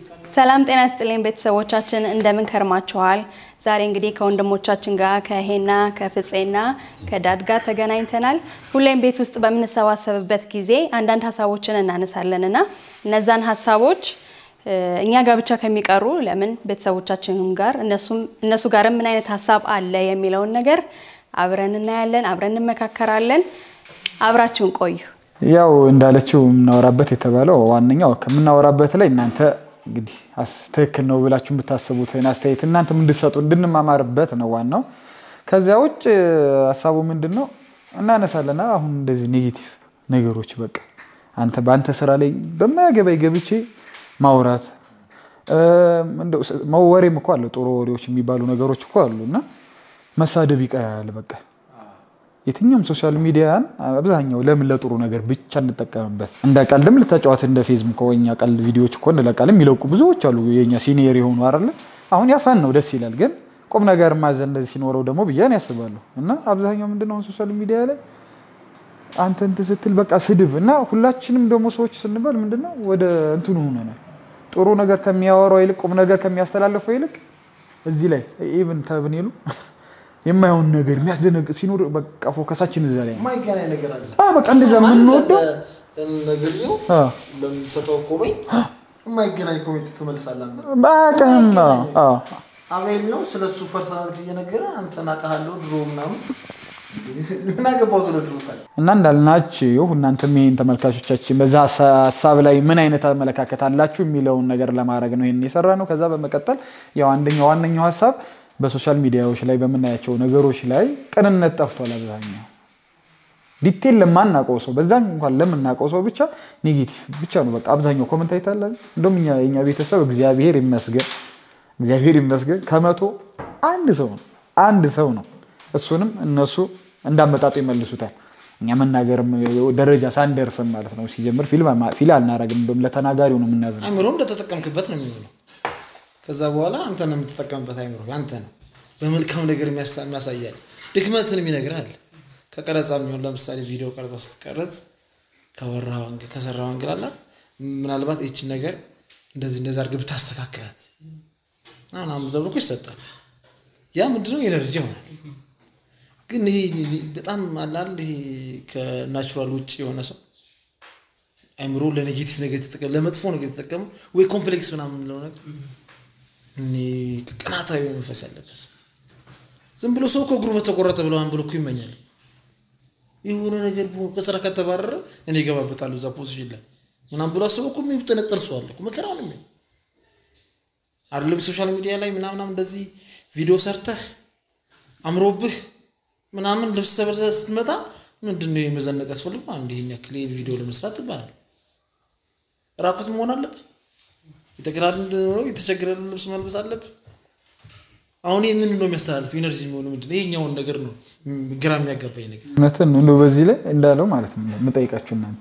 ሰላም ጤና ይስጥልኝ ቤተሰቦቻችን እንደምን ከርማችኋል? ዛሬ እንግዲህ ከወንድሞቻችን ጋር ከሄና ከፍጼና ከዳድ ጋር ተገናኝተናል። ሁሌም ቤት ውስጥ በምንሰባሰብበት ጊዜ አንዳንድ ሐሳቦችን እናነሳለንና እነዛን ሐሳቦች እኛ ጋር ብቻ ከሚቀሩ ለምን ቤተሰቦቻችንም ጋር እነሱ ጋር ምን አይነት ሐሳብ አለ የሚለውን ነገር አብረን እናያለን፣ አብረን እንመካከራለን። አብራችሁን ቆዩ። ያው እንዳለችው እናወራበት የተባለው ዋንኛው ከምናወራበት ላይ እናንተ እንግዲህ አስተካክል ነው ብላችሁ ብታስቡት አስተያየት እናንተ ምን እንድትሰጡ እንድንማማርበት ነው ዋናው። ከዚያ ውጭ ሐሳቡ ምንድነው እናነሳለና አሁን እንደዚህ ኔጌቲቭ ነገሮች በቃ አንተ ባንተ ስራ ላይ በማያገባይ ገብቼ ማውራት እንደው ማወሬም እኮ አለ ጥሩ ወሬዎች የሚባሉ ነገሮች እኮ አሉና መሳደብ ይቀራል በቃ የትኛውም ሶሻል ሚዲያን አብዛኛው ለምን ለጥሩ ነገር ብቻ እንጠቀምበት እንደቀልድም ልታጫዋት እንደ ፌስቡክ ኮኛ ቀልድ ቪዲዮዎች እኮ እንደለቀልም ይለቁ ብዙዎች አሉ የኛ ሲኒየር ይሆኑ አይደል አሁን ያፋን ነው ደስ ይላል ግን ቁም ነገር ማዘን እንደዚህ ሲኖረው ደግሞ ብያን ያስባሉ እና አብዛኛው ምንድነው ሶሻል ሚዲያ ላይ አንተ ስትል በቃ ስድብ እና ሁላችንም ደግሞ ሰዎች ስንባል ምንድነው ወደ እንትኑ ሆነናል ጥሩ ነገር ከሚያወራው ይልቅ ቁም ነገር ከሚያስተላልፈው ይልቅ እዚህ ላይ ኢቭን ተብኔሉ የማይሆን ነገር የሚያስደነግጥ ሲኖር በቃ ፎከሳችን እዛ ላይ ማይገናኝ ነገር አለ በቃ እንደዛ ምን ወደው ነገርየው ለምሰጠው ኮሜንት ማይገናኝ ኮሜንት ተመልሳለህ በቃ አቤል ነው ስለሱ ፐርሰናሊቲ እየነገረ አንተ ናቀሃለው ድሮ ምናምን እናገባው ስለድሮታል እና እንዳልናችሁ እናንተም ይሄን ተመልካቾቻችን በዛ ሐሳብ ላይ ምን አይነት አመለካከት አላችሁ የሚለውን ነገር ለማድረግ ነው ይሄን የሰራነው ከዛ በመቀጠል ያው ዋነኛው ሐሳብ በሶሻል ሚዲያዎች ላይ በመናያቸው ነገሮች ላይ ቅንነት ጠፍቷል አብዛኛው ዲቴል ለማናቀው ሰው በዛን እንኳን ለምናቀው ሰው ብቻ ኔጌቲቭ ብቻ ነው በቃ አብዛኛው ኮሜንት አይታላል እንደውም የኛ ቤተሰብ እግዚአብሔር ይመስገን ከመቶ አንድ ሰው ነው እሱንም እነሱ እንዳመጣጡ ይመልሱታል እኛ መናገር ደረጃ ሳንደርስም ማለት ነው ሲጀምር ፊልም አልናረግም እንደውም ለተናጋሪው ነው የምናዘው አይምሮ እንደተጠቀምክበት ነው የሚሆነው ከዛ በኋላ አንተ ነው የምትጠቀምበት አይምሮ አንተ ነው በመልካም ነገር የሚያሳያል ድክመትን የሚነግራል ከቀረጻም ይሁን ለምሳሌ ቪዲዮ ቀረጻ ስትቀረጽ ከሰራው አንግላላ ምናልባት እቺ ነገር እንደዚህ አርግብ ታስተካክላት አሁን ደብቆ ይሰጣል ያ ምንድነው ኤነርጂ ነው ግን ይሄ በጣም አላል ይሄ ከናቹራል ውጪ የሆነ ሰው አይምሮ ለኔጌቲቭ ነገር ተጠቀም ለመጥፎ ነገር ተጠቀም ወይ ኮምፕሌክስ ምናምን ነው ነገር ቅናታዊ መንፈስ ያለበት ዝም ብሎ ሰው ከግሩ በተቆረጠ ብለው አንብሎ እኮ ይመኛል ይሁን ነገር ከስራ ከተባረረ እኔ ገባበታለሁ እዛ ፖዚሽን ላይ ምናምን ብሎ አስቦ እኮ የሚጠነጠል ሰው አለ እኮ መከራው ነው አይደለም ሶሻል ሚዲያ ላይ ምናምን እንደዚህ ቪዲዮ ሰርተህ አምሮብህ ምናምን ልብስ ሰብረህ ስትመጣ ምንድነው የመዘነጥ ያስፈልግ አንድ ይሄን ያክል ቪዲዮ ለመስራት ይባላል ራቁት መሆን አለበት የተቸገረ ልብስ መልበስ አለበት አሁን ምን ነው የሚያስተላልፍ ኢነርጂ ሆኖ ምንድነው ይሄኛው ነገር ነው ግራም ያጋባኝ ነገር መተን ነው በዚህ ላይ እንዳለው ማለት ነው መጠይቃችሁ እናንተ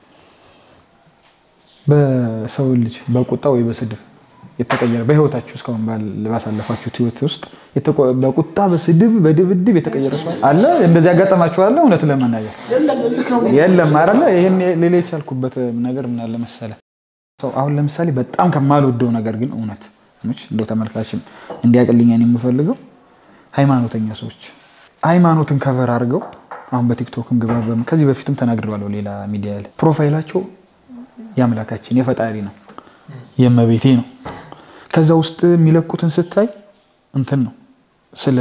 በሰው ልጅ በቁጣ ወይ በስድብ የተቀየረ በህይወታችሁ እስካሁን ባሳለፋችሁት ህይወት ውስጥ በቁጣ በስድብ በድብድብ የተቀየረ ሰው አለ እንደዚህ ያጋጠማችሁ አለ እውነት ለማናገር የለም አይደለ ይሄን ሌላ ይቻልኩበት ነገር ምን አለ መሰለ ሰው አሁን ለምሳሌ በጣም ከማልወደው ነገር ግን እውነት እንደው ተመልካችን እንዲያቀልኝ እኔ የምፈልገው ሃይማኖተኛ ሰዎች ሃይማኖትን ከቨር አድርገው አሁን በቲክቶክም ግባበም ከዚህ በፊትም ተናግረዋለሁ ሌላ ሚዲያ ላይ ፕሮፋይላቸው ያምላካችን የፈጣሪ ነው የመቤቴ ነው ከዛ ውስጥ የሚለቁትን ስታይ እንትን ነው ስለ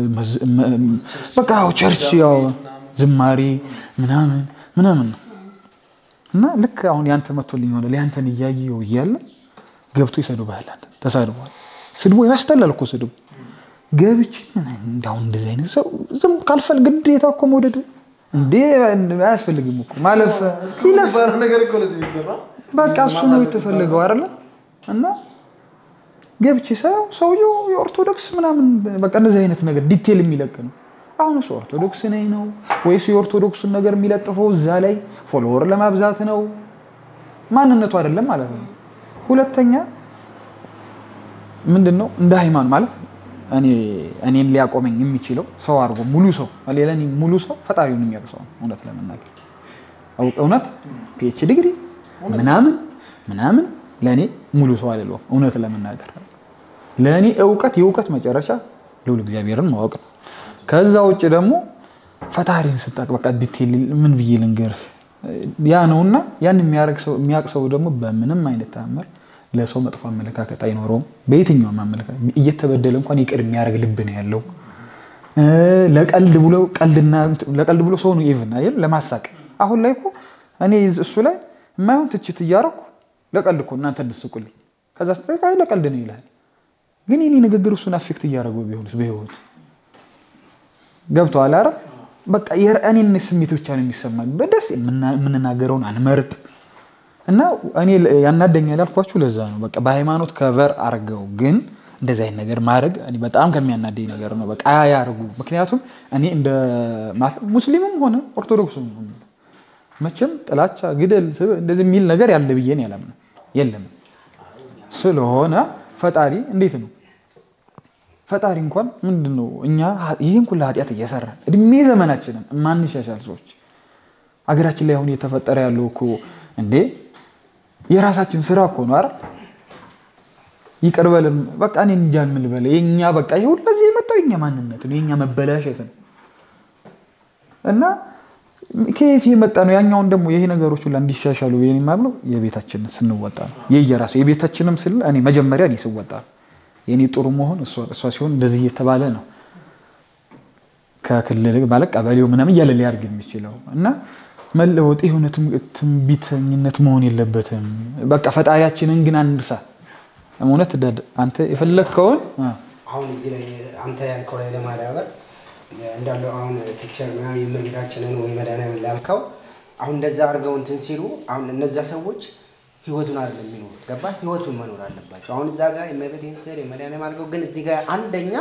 በቃ ቸርች ያው ዝማሬ ምናምን ነው እና ልክ አሁን ያንተ መጥቶልኝ ሆነ ለያንተን ይያየው ይያለ ገብቶ ይሰዱባል አንተ ተሳድቧል ስድቦ ያስተላል እኮ ስድቦ ገብቼ እንዳው እንደዚህ አይነት ሰው ዝም ካልፈል ግዴታ እኮ መውደድ እንዴ አያስፈልግም እኮ ማለፍ ይለፈር ነገር እኮ ለዚህ ይዘራ በቃ እሱ ነው የተፈለገው አይደል እና ገብቼ ሰውየው የኦርቶዶክስ ምናምን በቃ እንደዚህ አይነት ነገር ዲቴል የሚለቅ ነው አሁን እሱ ኦርቶዶክስ ነው ወይስ የኦርቶዶክስን ነገር የሚለጥፈው እዛ ላይ ፎሎወር ለማብዛት ነው ማንነቱ አይደለም ማለት ነው ሁለተኛ ምንድነው እንደ ሃይማኖት ማለት እኔን ሊያቆመኝ የሚችለው ሰው አርጎ ሙሉ ሰው አለለኒ ሙሉ ሰው ፈጣሪውን የሚያርሰው እውነት ለመናገር እውነት PhD ዲግሪ ምናምን ለኔ ሙሉ ሰው አይደለም እውነት ለመናገር ለኔ የእውቀት መጨረሻ ልዑል እግዚአብሔርን ማወቅ ነው ከዛ ውጭ ደግሞ ፈጣሪን ስታቅ በቃ ዲቴል ምን ብዬ ልንገር ያ ነውና ያን የሚያቅሰው ደግሞ በምንም አይነት ተአምር ለሰው መጥፎ አመለካከት አይኖርም በየትኛው አመለካከት እየተበደለ እንኳን ይቅር የሚያደርግ ልብ ነው ያለው ለቀልድ ብሎ ሰው ነው ኢቭን አይደል ለማሳቅ አሁን ላይ እኮ እኔ እሱ ላይ የማይሆን ትችት እያረኩ ለቀልድ እኮ እናንተ እንድስቁልኝ ከዛ ስተካይ ለቀልድ ነው ይላል ግን የኔ ንግግር እሱን አፌክት እያደረገው ቢሆንስ በህይወት ገብቷል አይደል በቃ የእኔን ስሜት ብቻ ነው የሚሰማኝ በደስ የምንናገረውን አንመርጥ እና እኔ ያናደኛል ያልኳችሁ ለዛ ነው በቃ በሃይማኖት ከቨር አርገው ግን እንደዛ አይነት ነገር ማድረግ እኔ በጣም ከሚያናደኝ ነገር ነው በቃ ያርጉ ምክንያቱም እኔ እንደ ሙስሊምም ሆነ ኦርቶዶክስም ሆነ መቼም ጥላቻ ግደል እንደዚህ የሚል ነገር ያለ ብዬ ነው ያላምነው የለም ስለሆነ ፈጣሪ እንዴት ነው ፈጣሪ እንኳን ምንድነው እኛ ይሄን ሁሉ ኃጢያት እየሰራን እድሜ ዘመናችንን ማንሻሻል ሰዎች አገራችን ላይ አሁን እየተፈጠረ ያለው እኮ እንዴ የራሳችን ስራ እኮ ነው አይደል ይቀርበልም በቃ እኔ እንጃን ምን ልበል የኛ በቃ ይሄ ሁሉ እዚህ የመጣው የኛ ማንነት ነው የኛ መበላሸት ነው እና ከየት የመጣ ነው ያኛውን ደግሞ ይሄ ነገሮች ሁሉ እንዲሻሻሉ የኔ ማለት የቤታችን ስንወጣ ነው የየራሱ የቤታችንም ስል እኔ መጀመሪያ እኔ ስወጣ የኔ ጥሩ መሆን እሷ ሲሆን እንደዚህ እየተባለ ነው ከክልል ማለት ቀበሌው ምናምን እያለ ሊያርግ የሚችለው እና መለወጥ የሆነ ትንቢተኝነት መሆን የለበትም በቃ ፈጣሪያችንን ግን አንርሳ እውነት አንተ የፈለከውን አሁን እዚህ ላይ አንተ ያልከው ላይ ለማዳበር እንዳለው አሁን ፒክቸር ምናምን የመግታችንን ወይ መዳናም ላልከው አሁን እንደዛ አርገው እንትን ሲሉ አሁን እነዛ ሰዎች ህይወቱን አይደለም የሚኖር ገባ ህይወቱን መኖር አለባቸው አሁን እዛ ጋር የመቤቴን ስለ የመዳናም አልከው ግን እዚህ ጋር አንደኛ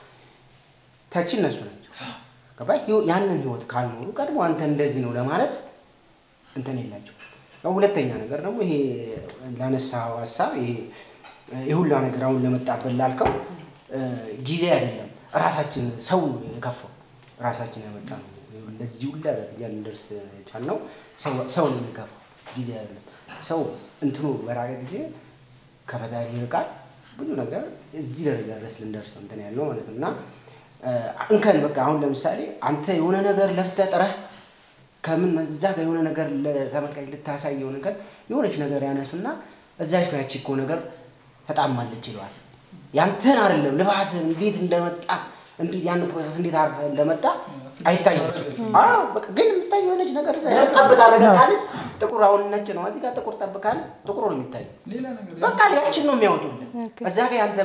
ታች እነሱ ናቸው ገባ ያንን ህይወት ካልኖሩ ቀድሞ አንተ እንደዚህ ነው ለማለት እንትን የላቸው ሁለተኛ ነገር ደግሞ ይሄ ላነሳው ሐሳብ ይሄ ይሁላ ነገር አሁን ለመጣበል ላልከው ጊዜ አይደለም ራሳችን ሰው የከፈው ራሳችን ያመጣ ነው ለዚህ ሁሉ ደረጃ እንደርስ ቻልነው ሰው ነው የሚከፈው ጊዜ አይደለም ሰው እንትኑ በራቀ ጊዜ ከፈጣሪ ይርቃል ብዙ ነገር እዚህ ደረጃ ድረስ ልንደርስ እንትን ያለው ማለት ነውና እንከን በቃ አሁን ለምሳሌ አንተ የሆነ ነገር ለፍተጥረህ ከምን መዛ ጋር የሆነ ነገር ለተመልካች ልታሳየው ነገር የሆነች ነገር ያነሱና እዛች ጋር ያቺኮ ነገር ተጣማለች ይሏል ያንተን አይደለም ልፋትን እንዴት እንደመጣ እንዴት ያን ፕሮሰስ እንዴት አርፈ እንደመጣ አይታየውም አዎ በቃ ግን የምታየው ነች ነገር ያጣበታ ነገር ካለ ጥቁር አሁን ነጭ ነው እዚህ ጋር ጥቁር ጠብካለ ጥቁር ነው የሚታየው ሌላ ነገር በቃ ያቺን ነው የሚያወጡልህ እዛ ጋር ያንተ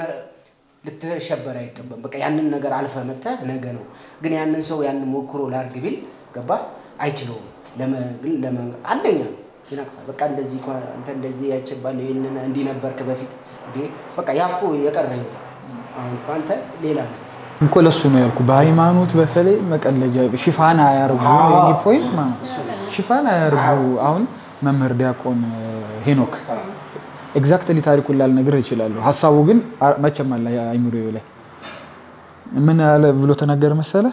ልትሸበር አይቀበም በቃ ያንን ነገር አልፈ መጣ ነገ ነው ግን ያንን ሰው ያንን ሞክሮ ላርግብል ገባ አይችለውም ለምን አንደኛ ይናቀፋል በቃ እንደዚህ አንተ እንደዚህ ያጭባል ይሄንን እንዲ ነበርክ በፊት እንዴ በቃ ያቆ የቀረው አሁን አንተ ሌላ እንኮ ለሱ ነው ያልኩ በሃይማኖት በተለይ መቀለጃ ሽፋን አያርጉ የኔ ፖይንት ማለት ሽፋን አያርጉ አሁን መምህር ዲያቆን ሄኖክ ኤግዛክትሊ ታሪኩን ላልነግር ይችላል ሐሳቡ ግን መቼም አለ አይምሮዬ ላይ ምን አለ ብሎ ተናገረ መሰለ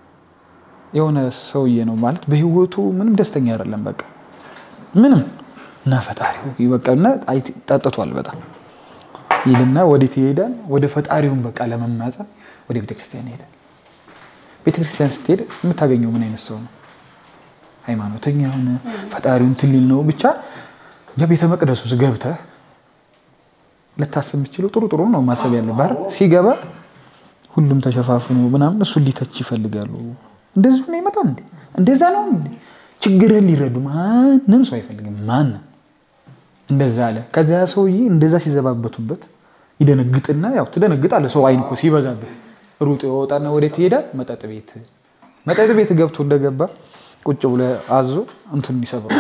የሆነ ሰውዬ ነው ማለት በህይወቱ ምንም ደስተኛ አይደለም በቃ ምንም እና ፈጣሪው ይበቃና አይጣጣቷል በጣም ይልና ወዴት ይሄዳል ወደ ፈጣሪውን በቃ ለመማጸን ወደ ቤተክርስቲያን ይሄዳል ቤተክርስቲያን ስትሄድ የምታገኘው ምን አይነት ሰው ነው ሃይማኖተኛ ሆነ ፈጣሪውን ትልል ነው ብቻ በቤተ መቅደሱ ገብተህ ለታስብ የምትችለው ጥሩ ነው ማሰብ ያለበት አይደል ሲገባ ሁሉም ተሸፋፍኑ ምናምን እሱ ሊተች ይፈልጋሉ እንደዚህ ነው ይመጣል እንዴ እንደዛ ነው እንዴ ችግርን ሊረዱ ማንንም ሰው አይፈልግም ማን እንደዛ አለ ከዛ ሰውዬ እንደዛ ሲዘባበቱበት ይደነግጥና ያው ትደነግጣለ ሰው አይን እኮ ሲበዛበት ሩጥ ይወጣና ወዴት ይሄዳል መጠጥ ቤት ገብቶ እንደገባ ቁጭ ብሎ አዞ እንትን ይሰብሩ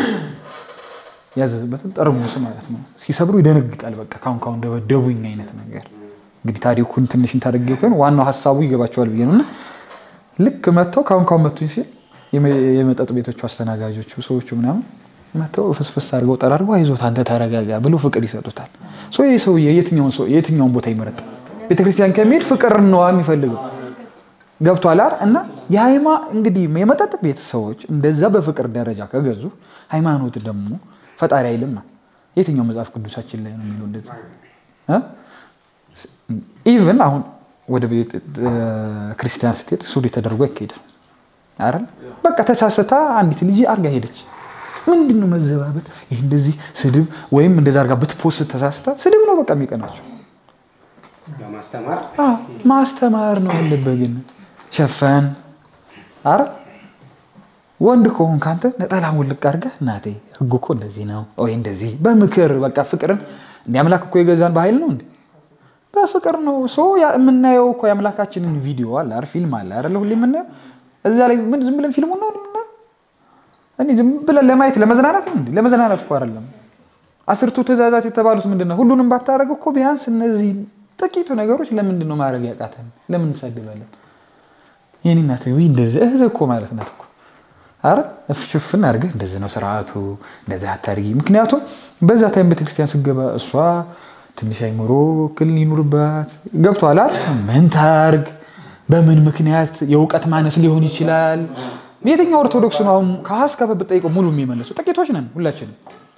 ያዘዘበትን ጠርሙስ ማለት ነው ሲሰብሩ ይደነግጣል በቃ ካውን ደበደቡኝ አይነት ነገር እንግዲህ ታሪኩን ትንሽን ታደርገው ከሆነ ዋናው ሐሳቡ ይገባቸዋል ብዬ ነውና ልክ መተው ካውን መተው ሲል የመጠጥ ቤቶቹ አስተናጋጆቹ ሰዎቹ ምናምን መተው ፍስፍስ አድርገው ጠራርገው አይዞት አንተ ተረጋጋ ብሎ ፍቅር ይሰጡታል ይሄ ሰውዬ የትኛውን ቦታ ይመረጥ ቤተክርስቲያን ከመሄድ ፍቅር ነው የሚፈልገው ገብቷል እና እንግዲህ የመጠጥ ቤት ሰዎች እንደዛ በፍቅር ደረጃ ከገዙ ሃይማኖት ደግሞ ፈጣሪ አይልም የትኛው መጽሐፍ ቅዱሳችን ላይ ነው የሚለው እንደዚህ ኢቭን አሁን ወደ ቤተ ክርስቲያን ስትሄድ ሱሪ ተደርጎ ይካሄዳል አይደል በቃ ተሳስታ አንዲት ልጅ አርጋ ሄደች ምንድነው መዘባበት ይሄ እንደዚህ ስድብ ወይም እንደዛ አርጋ ብትፖስት ተሳስታ ስድብ ነው በቃ የሚቀናቸው ማስተማር ነው ያለበት ግን ሸፈን አረ ወንድ ከሆን ካንተ ነጠላም ወልቅ አርጋ እናቴ ህጉ እኮ እንደዚህ ነው ወይ እንደዚህ በምክር በቃ ፍቅርን እንዲያምላክ እኮ የገዛን በኃይል ነው እንዴ በፍቅር ነው ሶ የምናየው እኮ ያምላካችንን ቪዲዮ አለ አይደል ፊልም አለ አይደል ሁሌ የምናየው እዛ ላይ ምን ዝም ብለን ፊልሙን ነው የምናየው እኔ ዝም ብለን ለማየት ለመዝናናት ነው እንዴ ለመዝናናት እኮ አይደለም አስርቱ ትእዛዛት የተባሉት ምንድነው ሁሉንም ባታረግ እኮ ቢያንስ እነዚህ ጥቂቱ ነገሮች ለምንድነው ማድረግ ያቃተን ለምን እንሰድባለን የኔ እናት ወይ እንደዚህ እኮ ማለት ነው እኮ አረ ፍሽፍን አርገ እንደዚህ ነው ስርዓቱ እንደዚህ አታርጊ ምክንያቱም በዛ ታይም ቤተክርስቲያን ስገባ እሷ ትንሽ አይምሮ ክል ይኑርባት ገብቷል አይደል ምን ታርግ በምን ምክንያት የውቀት ማነስ ሊሆን ይችላል የትኛው ኦርቶዶክስ ነው ከሐስከበ በጠይቀው ሙሉ የሚመለሱ ጥቂቶች ነን ሁላችንም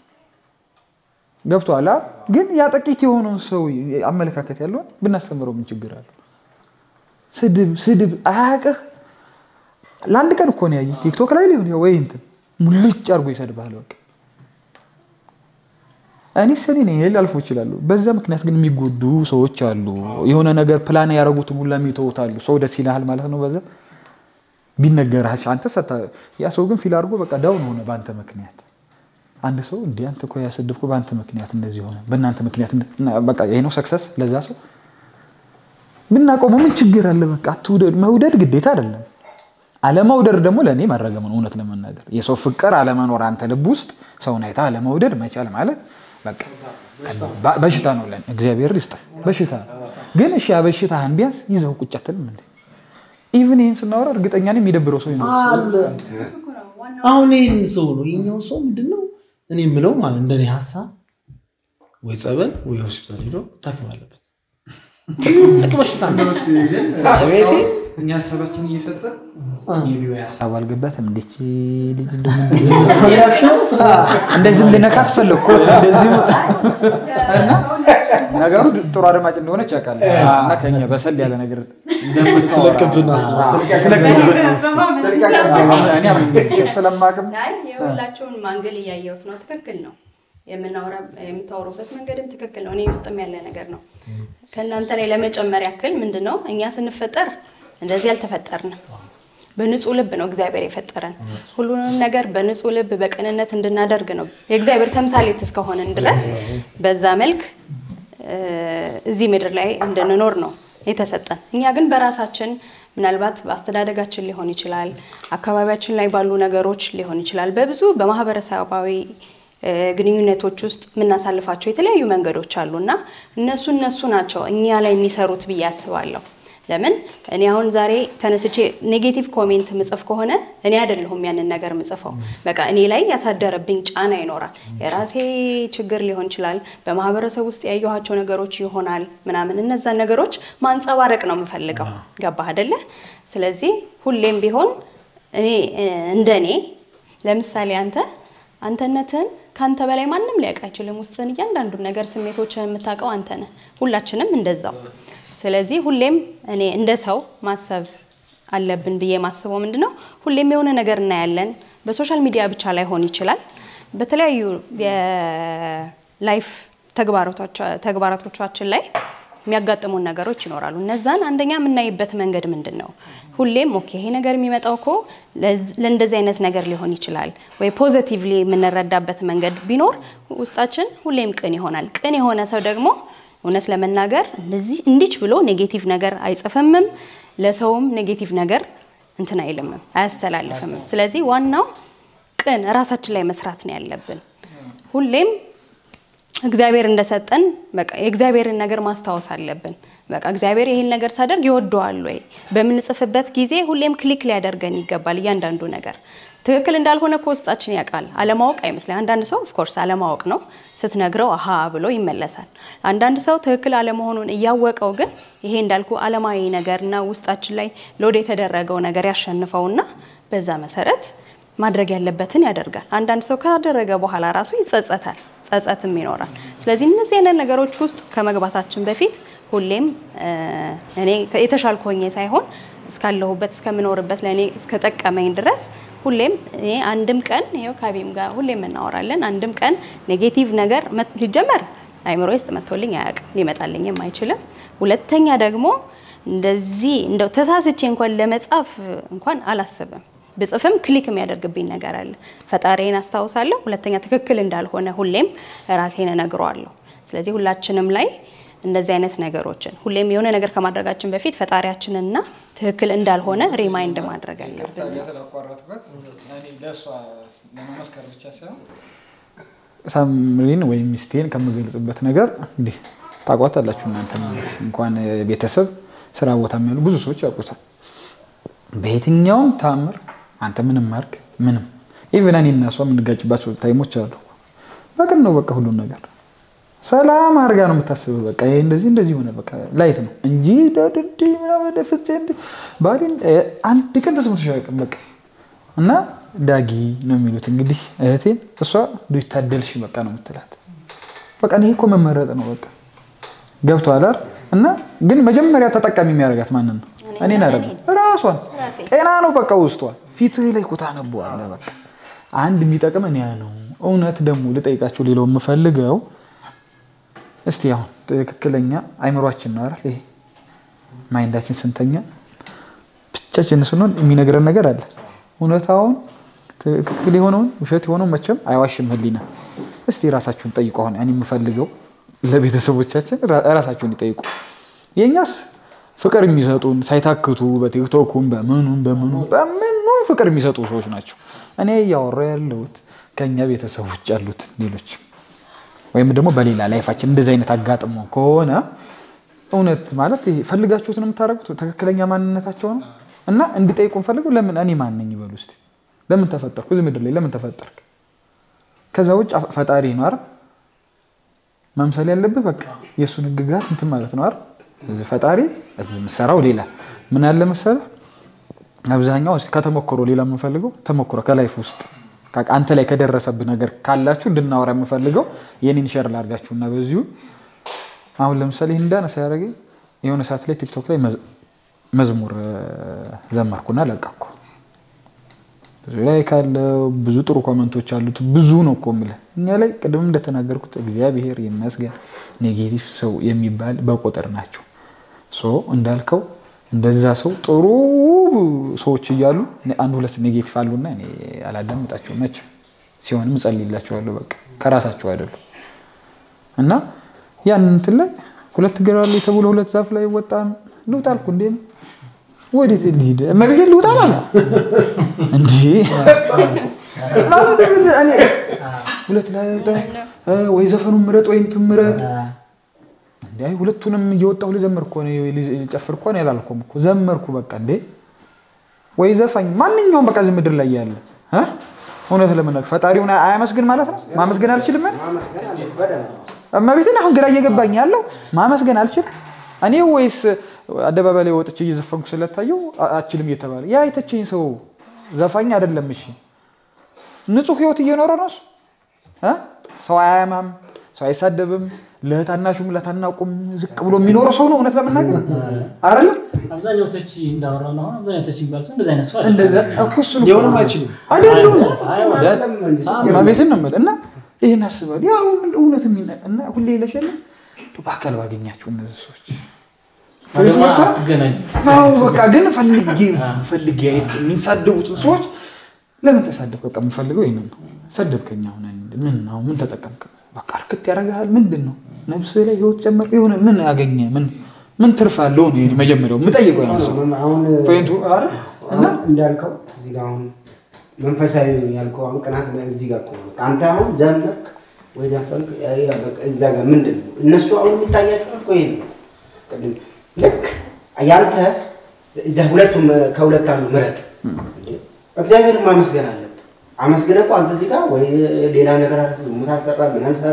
ገብቷል ግን ያ ጥቂት የሆነው ሰው አመለካከት ያለው ብናስተምረው ምን ችግር አለ ስድብ አያቅህ ለአንድ ቀን እኮ ነው ያየ ቲክቶክ ላይ ሊሆን ወይ እንት ሙልጭ አርጎ ይሰድባል በቃ እኔ ሰኔ ነኝ ላልፎ ይችላል በዛ ምክንያት ግን የሚጎዱ ሰዎች አሉ የሆነ ነገር ፕላን ያረጉት ሁላ የሚተውታሉ ሰው ደስ ይላል ማለት ነው በዛ ቢነገርህ አንተ ሰጣ ያ ሰው ግን ፊል አርጎ በቃ ዳውን ሆነ ባንተ ምክንያት አንድ ሰው እንዴ አንተ እኮ ያሰደብኩ ባንተ ምክንያት እንደዚህ ሆነ በእናንተ ምክንያት በቃ ይሄ ነው ሰክሰስ ለዛ ሰው ምናቆም ምን ችግር አለ በቃ አትውደድ መውደድ ግዴታ አይደለም አለመውደድ ደግሞ ለኔ ማረገም ነው እውነት ለመናገር የሰው ፍቅር አለመኖር አንተ ልብ ውስጥ ሰውን አይታ አለመውደድ መቻል ማለት በቃ በሽታ ነው ለኔ እግዚአብሔር ይስጣ በሽታ ግን እሺ አበሽታህን ቢያንስ ይዘው ቁጭ አትልም እንዴ ኢቭን ይሄን ስናወራ እርግጠኛ ነኝ የሚደብረው ሰው ይኖር አሁን ይሄን ሰው ነው የኛው ሰው ምንድነው እኔ ምለው ማለት እንደኔ ሐሳብ ወይ ጸበል ወይ ሆስፒታል ሄዶ ታከም አለበት ልክ በሽታ ነው አቤቴ እኛ ሐሳባችን እየሰጠን የቢው ሐሳብ አልገባትም እንዴት ልጅ እንደዚህ ልነካት ፈለኩ እንደዚህ ነገሩ ጥሩ አድማጭ እንደሆነች ያውቃል እና ከኛ በሰል ያለ ነገር እንደምትለቅብን አስባለሁ እኔ አምን ስለማቅም አይ የሁላችሁን ማንገል ያያዩት ነው ትክክል ነው የምታወሩበት መንገድም ትክክል ነው እኔ ውስጥም ያለ ነገር ነው ከናንተ ላይ ለመጨመር ያክል ምንድነው እኛ ስንፈጠር እንደዚህ ያልተፈጠርንም በንጹህ ልብ ነው እግዚአብሔር የፈጠረን ሁሉንም ነገር በንጹህ ልብ በቀንነት እንድናደርግ ነው የእግዚአብሔር ተምሳሌት እስከሆነን ድረስ በዛ መልክ እዚህ ምድር ላይ እንድንኖር ነው የተሰጠን እኛ ግን በራሳችን ምናልባት በአስተዳደጋችን ሊሆን ይችላል አካባቢያችን ላይ ባሉ ነገሮች ሊሆን ይችላል በብዙ በማህበረሰባዊ ግንኙነቶች ውስጥ ምናሳልፋቸው የተለያዩ መንገዶች አሉና እነሱ ናቸው እኛ ላይ የሚሰሩት ብዬ አስባለሁ ለምን እኔ አሁን ዛሬ ተነስቼ ኔጌቲቭ ኮሜንት ምጽፍ ከሆነ እኔ አይደለሁም ያንን ነገር ምጽፈው በቃ እኔ ላይ ያሳደረብኝ ጫና ይኖራል የራሴ ችግር ሊሆን ይችላል በማህበረሰብ ውስጥ ያየኋቸው ነገሮች ይሆናል ምናምን እነዛ ነገሮች ማንጸባረቅ ነው የምፈልገው ገባህ አይደለ ስለዚህ ሁሌም ቢሆን እኔ እንደኔ ለምሳሌ አንተነትን ካንተ በላይ ማንንም ሊያውቅ አይችልም ውስጥን እያንዳንዱ ነገር ስሜቶችን የምታውቀው አንተ ነህ ሁላችንም እንደዛው ስለዚህ ሁሌም እኔ እንደ ሰው ማሰብ አለብን ብዬ ማስበው ምንድነው ሁሌም የሆነ ነገር እናያለን በሶሻል ሚዲያ ብቻ ላይ ሆን ይችላል በተለያዩ የላይፍ ተግባራቶቻችን ላይ የሚያጋጥሙን ነገሮች ይኖራሉ እነዛን አንደኛ የምናይበት መንገድ ምንድነው ሁሌም ኦኬ ይሄ ነገር የሚመጣው እኮ ለእንደዚህ አይነት ነገር ሊሆን ይችላል ወይ ፖዚቲቭሊ የምንረዳበት መንገድ ቢኖር ውስጣችን ሁሌም ቅን ይሆናል ቅን የሆነ ሰው ደግሞ እውነት ለመናገር እንደዚህ እንዲች ብሎ ኔጌቲቭ ነገር አይጽፍምም ለሰውም ኔጌቲቭ ነገር እንትን አይልም አያስተላልፍም ስለዚህ ዋናው ቅን ራሳችን ላይ መስራት ነው ያለብን ሁሌም እግዚአብሔር እንደሰጠን በቃ የእግዚአብሔርን ነገር ማስተዋወስ አለብን በቃ እግዚአብሔር ይሄን ነገር ሳደርግ ይወደዋል ወይ በመንጽፍበት ጊዜ ሁሌም ክሊክ ሊያደርገን ይገባል ያንዳንዱ ነገር ትክክል እንዳልሆነ ኮስታችን ያቃል አለማወቅ አይመስልም አንዳንድ ሰው ኦፍ ኮርስ አለማወቅ ነው ስትነግረው አሃ ብሎ ይመለሳል አንዳንድ ሰው ትክክል አለመሆኑን ያወቀው ግን ይሄ እንዳልኩ አለማዊ ነገርና ውስጣችን ላይ ሎድ የተደረገው ነገር ያሸንፈውና በዛ መሰረት ማድረግ ያለበትን ያደርጋል አንዳንድ ሰው ካደረገ በኋላ ራሱ ይጸጸታል ጸጸትም ይኖራል ስለዚህ እነዚህ አይነት ነገሮች ውስጥ ከመግባታችን በፊት ሁሌም እኔ የተሻልኩ ሆኜ ሳይሆን እስካለሁበት እስከምኖርበት ለኔ እስከጠቀመኝ ድረስ ሁሌም እኔ አንድም ቀን ይሄው ካቢም ጋር ሁሌም እናወራለን አንድም ቀን ኔጌቲቭ ነገር ሊጀመር አይምሮዬ ውስጥ መጥቶልኝ አያውቅም ሊመጣልኝም አይችልም ሁለተኛ ደግሞ እንደዚህ እንደው ተሳስቼ እንኳን ለመጻፍ እንኳን አላስብም በጽፍም ክሊክ የሚያደርግብኝ ነገር አለ ፈጣሪን አስተዋውሳለሁ ሁለተኛ ትክክል እንዳልሆነ ሁሌም ራሴን እነግረዋለሁ ስለዚህ ሁላችንም ላይ እንደዚህ አይነት ነገሮችን ሁሌም የሆነ ነገር ከማድረጋችን በፊት ፈጣሪያችንና ትክክል እንዳልሆነ ሪማይንድ ማድረግ አለብን ያተላቋረጥበት እኔ ለሷ ለማመስከር ብቻ ሳይሆን ሳምሪን ወይ ሚስቴን ከመገልጽበት ነገር እንዴ ታቋታላችሁ እናንተ እንኳን ቤተሰብ ስራ ቦታም ያሉ ብዙ ሰዎች ያውቁታል በየትኛው ታምር አንተ ምንም ማርክ ምንም ኢቭን እኔና እሷ የምንጋጭባቸው ታይሞች አሉ በቀን ነው በቃ ሁሉ ነገር ሰላም አርጋ ነው የምታስበው በቃ ይሄ እንደዚህ ሆነ በቃ ላይት ነው እንጂ ዳድዲ ምናምን ደፍጽ ባሊን አንድ ቀን ተስሞሽ አይቀም በቃ እና ዳጊ ነው የሚሉት እንግዲህ እህቴን እሷ ዱይታደልሽ በቃ ነው የምትላት በቃ እኔ እኮ መመረጥ ነው በቃ ገብቷል አይደል እና ግን መጀመሪያ ተጠቃሚ የሚያረጋት ማንን ነው እኔን አይደል ራሷን ጤና ነው በቃ ውስጧ ፊት ላይ ኮታ ነው አለ በቃ አንድ የሚጠቅመን ያ ነው እውነት ደግሞ ልጠይቃችሁ ሌላው የምፈልገው እስቲ ያው ትክክለኛ አይምሮአችን ነው አይደል ይሄ ማይንዳችን ስንተኛ ብቻችን ስንሆን የሚነግረን ነገር አለ እውነታውን ትክክል የሆነውን ውሸት የሆነውን መቼም አይዋሽም ህሊና እስቲ ራሳችሁን ጠይቁ አሁን እኔ የምፈልገው ለቤተሰቦቻችን ራሳችሁን ይጠይቁ የኛስ ፍቅር የሚሰጡን ሳይታክቱ በቲክቶኩም በምኑም ፍቅር የሚሰጡ ሰዎች ናቸው እኔ ያወራ ያለሁት ከኛ ቤተሰቦች ያሉት ሌሎች ወይም ደግሞ በሌላ ላይፋችን እንደዚህ አይነት አጋጥሞ ከሆነ እውነት ማለት ይሄ ፈልጋችሁት ነው የምታረጉት ተከክለኛ ማንነታቸው ነው እና እንዲጠይቁን ፈልጉ ለምን እኔ ማን ነኝ ይበሉ እስቲ ለምን ተፈጠርኩ እዚህ ምድር ላይ ለምን ተፈጠርክ ከዛ ውጭ ፈጣሪ ነው አይደል መምሰል ያለብህ በቃ የሱን ህግጋት እንትን ማለት ነው አይደል እዚህ ፈጣሪ እዚህ መስራው ሌላ ምን ያለ መሰለህ አብዛኛው ከተሞክሮ ሌላ የምንፈልገው ተሞክሮ ከላይፍ ውስጥ አንተ ላይ ከደረሰብህ ነገር ካላችሁ እንድናወራ የምፈልገው የኔን ሼር ላርጋችሁና በዚሁ አሁን ለምሳሌ እንዳነሳ ያረገኝ የሆነ ሰዓት ላይ ቲክቶክ ላይ መዝሙር ዘመርኩና ለቀቅኩ ብዙ ላይ ካለው ብዙ ጥሩ ኮሜንቶች አሉት ብዙ ነው ቆምለ እኛ ላይ ቀደም እንደተናገርኩት እግዚአብሔር ይመስገን ኔጌቲቭ ሰው የሚባል በቁጥር ናቸው ሶ እንዳልከው እንደዛ ሰው ጥሩ ሰዎች ይያሉ አንድ ሁለት ኔጌቲቭ አሉና እኔ አላዳምጣቸው መች ሲሆንም ጸልይላቸዋለሁ በቃ ከራሳቸው አይደለም እና ያን እንትን ላይ ሁለት ገራሉ ተብሎ ሁለት ዛፍ ላይ ወጣን ልውጣልኩ እንዴ ወዴት ልሂድ መብሄ ልውጣ ማለት እንዴ ማለት እኔ ሁለት ላይ ወይ ዘፈኑ ምረጥ ወይ እንትምረጥ እንዴ ሁለቱንም እየወጣው ለዘመርኩ ነው ጨፍርኩ ነው ያላልኩም እኮ ዘመርኩ በቃ እንዴ ወይ ዘፋኝ ማንኛውም በቃ ዝም ምድር ላይ ያለ እውነት ለምንነክ ፈጣሪውን አያመስግን ማለት ነው ማመስገን አልችልም ማመስገን አለ በደም እማቤቴን አሁን ግራ እየገባኝ ያለው ማመስገን አልችል እኔ ወይስ አደባባይ ላይ ወጥቼ እየዘፈንኩ ስለታየው አልችልም እየተባለ ያ የተቸኝ ሰው ዘፋኝ አይደለም እሺ ንጹህ ህይወት እየኖረ ነው ሰው አያማም ሰው አይሳደብም ለታናሹም ለታናቁም ዝቅ ብሎ የሚኖረው ሰው ነው እውነት ለምናገር አይደል አብዛኛው ተቺ እንዳወራው ነው አብዛኛው ተቺ ባልሰ እንደዛ አይነት ሰው እንደዛ እኩስ ነው ሊሆንም አይችልም አይደለም እማቤቴን ነው ማለት እና ይሄን አስባለሁ ያው እውነት እና ሁሌ ይለሻል በአካል ባገኛችሁ እነዚህ ሰዎች ነው በቃ ግን ፈልጌ የሚሳደቡት ሰዎች ለምን ተሳደብክ በቃ የምፈልገው ይሄን ነው ሰደብከኛ ሆነ ምን ተጠቀምክ በቃ አርክት ያረጋል ምንድነው ነብስ ላይ ህይወት ጨመር ይሁን ምን ያገኘ ምን ትርፋለው ነው መጀመሪያው ምጠይቀው ነው አሁን ፖይንቱ አረ እና እንዳልከው እዚህ ጋር አሁን መንፈሳዊ ያልከው አሁን ቀናት እዚህ ጋር ቆም አንተ አሁን ዘመርክ ወይ ዘፈንክ በቃ እዛ ጋር ምንድነው እነሱ አሁን የሚታያቸው እኮ ይሄ ነው ቀድም ልክ ያንተ እዛ ሁለቱም ከሁለት አንዱ ምረጥ እግዚአብሔር ማመስገን አለበት አመስግነው አንተ እዚህ ጋር ወይ ሌላ ነገር አለ ሙታሰራ ምን አልሰራ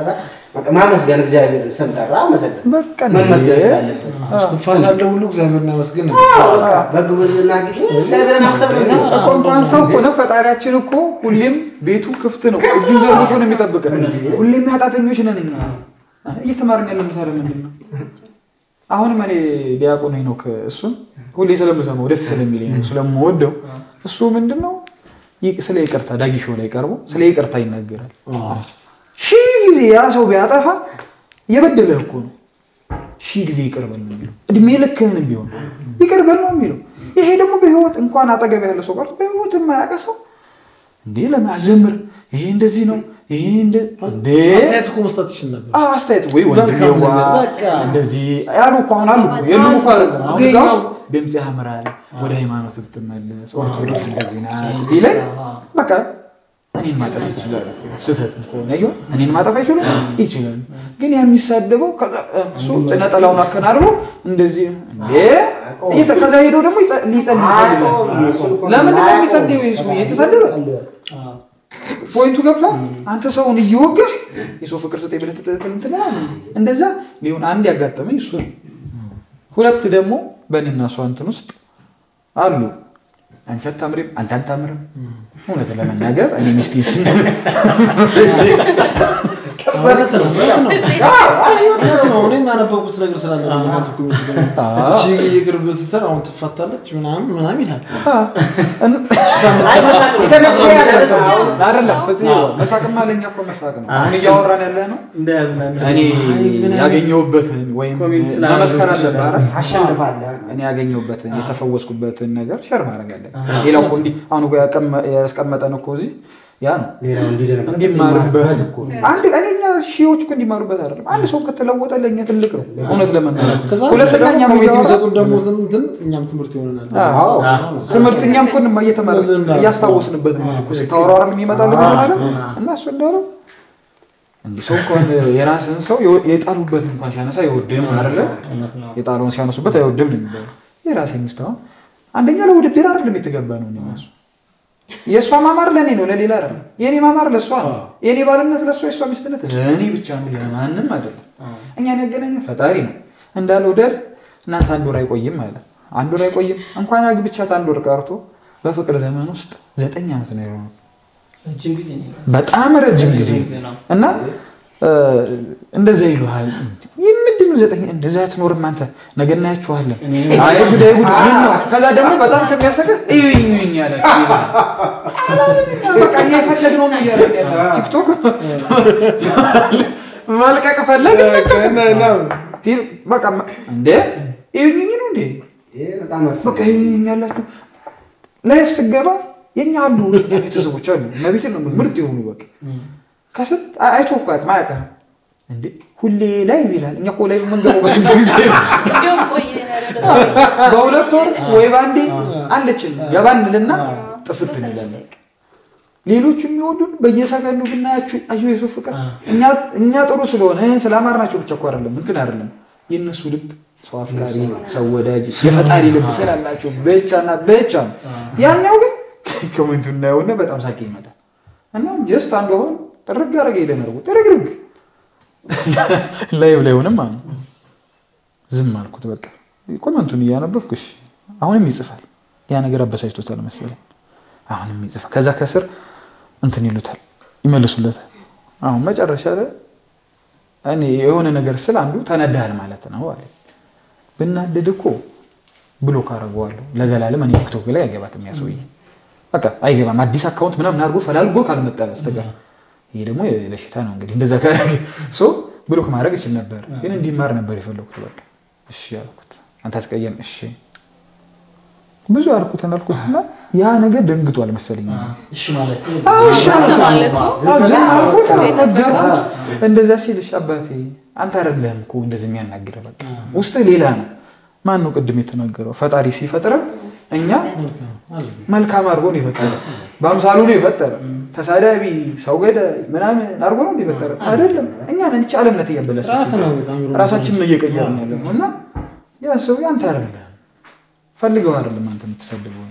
ማመስገን እግዚአብሔር ሰምጣራ መሰግን በቃ ማመስገን አለበት እስትንፋስ አለ ሁሉ እግዚአብሔርን ያመስግን በቃ በግብርና ጊዜ እግዚአብሔርን አሰብን እንኳን ሰው እኮ ነው ፈጣሪያችን እኮ ሁሌም ቤቱ ክፍት ነው እጁን ዘርግቶ ነው የሚጠብቀን ሁሌም ኃጢአተኞች ነን እኛ እየተማርን ያለው መሰረ ምንድነው አሁን ማን ዲያቆን ነው ከእሱን ሁሌ ስለምሰማው ደስ ስለሚለኝ ነው ስለምወደው እሱ ምንድነው ስለ ይቅርታ ዳጊሾ ላይ ቀርቦ ስለ ይቅርታ ይናገራል ሺህ ጊዜ ያ ሰው ቢያጠፋ የበደለ እኮ ነው ሺህ ጊዜ ይቅርበል ነው የሚለው እድሜ ልክህን ቢሆን ይቅርበል ነው የሚለው ይሄ ደግሞ በህይወት እንኳን አጠገብ ያለ ሰው ቀርቶ በህይወት የማያቀሰው እንዴ ለማዘምር ይሄ እንደዚህ ነው ይሄ እንደ አስተያየት እኮ መስጠት ይችላል ነበር አስተያየት ወይ ወንድሜው በቃ እንደዚህ ያሉ እኮ አሁን አሉ የሉም እኮ አይደለም አሁን ጋር ድምጽ ያምራል ወደ ሃይማኖት ተመለስ ኦርቶዶክስ እንደዚህ ናት ይላል በቃ እኔን ማጠፍ ይችላል ስህተት ሆነ ይሁን እኔን ማጠፍ ይችላል ግን የሚሳደበው እሱ ነጠላውን አከናርቦ እንደዚህ እንዴ ከዛ ሄዶ ደግሞ ሊጸልይ ይፈልጋል ለምን ነው የሚጸልየው እሱ የተሰደበ ፖይንቱ ገብታ አንተ ሰውን እየወገህ የሰው ፍቅር ሰጠኝ ብለህ ተተንተና እንደዛ ሊሆን አንድ ያጋጠመኝ እሱ ሁለት ደግሞ በእኔና እሱ አንተን ውስጥ አሉ አንተ አታምሪም አንተ አታምርም እውነት ለመናገር እኔ ሚስቴስ ማለት ነው እኔ ማነበብኩት ነገር ስላለ ነው ማለት ነው እቺ የቅርብ ትሰራ አሁን ትፈታለች ምናምን ይላል አይደለም ፈጽሞ መሳቅም አለኛ እኮ መሳቅ ነው አሁን እያወራን ያለ ነው እኔ ያገኘሁበትን ወይም መመስከር አለበት አይደል አሸንፋለሁ እኔ ያገኘሁበትን የተፈወስኩበትን ነገር ሸር ማድረግ አለበት ሌላው እኮ እንዲህ አሁን እኮ ያስቀመጠን እኮ እዚህ ያ ነው እንዲማርበት አንድ እኔኛ ሺዎች እኮ እንዲማሩበት አይደለም አንድ ሰው ከተለወጠ ለኛ ትልቅ ነው እውነት ለመናገር ሁለተኛ ኮሚቴ ይሰጡን ደግሞ እንትን እኛም ትምህርት ይሆነናል ትምህርትኛም እኮ እየተማረ ያስታውስንበት ነው እኮ ሲታወራው የሚመጣል ነገር እና እሱ እንዳለው እንዴ ሰው እንኳን የራስን ሰው የጣሉበት እንኳን ሲያነሳ ይወደም አይደለ የጣሉን ሲያነሱበት አይወደም ነው የሚባለው የራስ የሚስታው አንደኛ ለውድድር አይደለም የተገባ ነው እነሱ የሷ ማማር ለኔ ነው ለሌላ አይደለም የኔ ማማር ለሷ ነው የኔ ባልነት ለሷ የሷ ሚስትነት ለኔ ብቻ ነው ለማንም አይደለም እኛን ያገናኘው ፈጣሪ ነው እንዳለው ደር እናንተ አንድ ወር አይቆይም ማለት አንድ ወር አይቆይም እንኳን አግብቻት አንድ ወር ቀርቶ በፍቅር ዘመን ውስጥ 9 አመት ነው ያለው ረጅም ጊዜ ነው በጣም ረጅም ጊዜ እና እንደዛ ይሉሃል ይምድም 9 እንደዛ ትኖርም አንተ ነገ እናያችኋለን አይ ጉዳይ ምን ነው ከዛ ደግሞ በጣም ከሚያሰቀ እዩኝ ያለ በቃ የፈለግነው ነው ያለ ቲክቶክ ማልቀቅ ፈለግ በቃ እንዴ እዩኝ ነው እንዴ በቃ እዩኝ ያላችሁ ላይፍ ስገባ የኛ አሉ ቤተሰቦች አሉ ነብይት ነው ምርጥ ይሆኑ በቃ ከሰጥ አይቶኳት ማያቀ እንዴ ሁሌ ላይ ይላል እኛ እኮ ላይ መንገበው በስንት ጊዜ በሁለት ወር ወይ ባንዴ አለችን ገባንልና ጥፍት እንላለን ሌሎች የሚወዱን በየሰከንዱ ብናያችሁ አዩ የሰው ፍቅር እኛ ጥሩ ስለሆነ ስላማርናቸው ብቻ እኮ አይደለም እንትን አይደለም የነሱ ልብ ሰው አፍቃሪ ሰው ወዳጅ የፈጣሪ ልብ ስላላቸው ብቻና ብቻ ያኛው ግን ኮሜንቱን እናየውና በጣም ሳቂ ይመጣል እና ጀስት አንዱ አሁን ጥርግ አረገ ይደነርው ጥርግርግ ላይ ሆነም ማለት ዝም አልኩት በቃ ኮሜንቱን ያነበብኩሽ አሁንም ይጽፋል ያ ነገር አበሳጭቶታል መሰለኝ አሁንም ይጽፋል ከዛ ከስር እንትን ይሉታል ይመልሱለታል አሁን መጨረሻ ላይ እኔ የሆነ ነገር ስለ አንዱ ተነዳል ማለት ነው አለ ብናደድኮ ብሎክ አረጋዋለሁ ለዘላለም እኔ ቲክቶክ ላይ አይገባትም ያሰውይ በቃ አይገባም አዲስ አካውንት ምናምን አርጎ ፈላልጎ ካልመጣ በስተቀር ይሄ ደግሞ ለሽታ ነው እንግዲህ እንደዛ ሶ ብሎክ ማድረግ ይችላል ነበር ግን እንዲማር ነበር የፈለኩት በቃ እሺ ያልኩት አንተ አስቀየም እሺ ብዙ አልኩትና ያ ነገር ደንግጧል መሰለኝ እሺ ማለት እሺ ማለት ነገርኩት እንደዛ ሲልሽ አባቴ አንተ አይደለም እኮ እንደዚህ የሚያናግረው በቃ ውስጥ ሌላ ነው ማን ነው ቅድም የተናገረው ፈጣሪ ሲፈጥረው እኛ መልካም አርጎ ነው የፈጠረው በአምሳሉ ነው የፈጠረው ተሳዳቢ ሰው ገደ ምናምን አርጎ ነው የፈጠረው አይደለም እኛ ነን ዓለምነት እያበለሰ ራሳችንን እየቀየርን ያለነው እና ያ ሰው ያንተ አይደለም ፈልገው አይደለም አንተ የምትሰደበው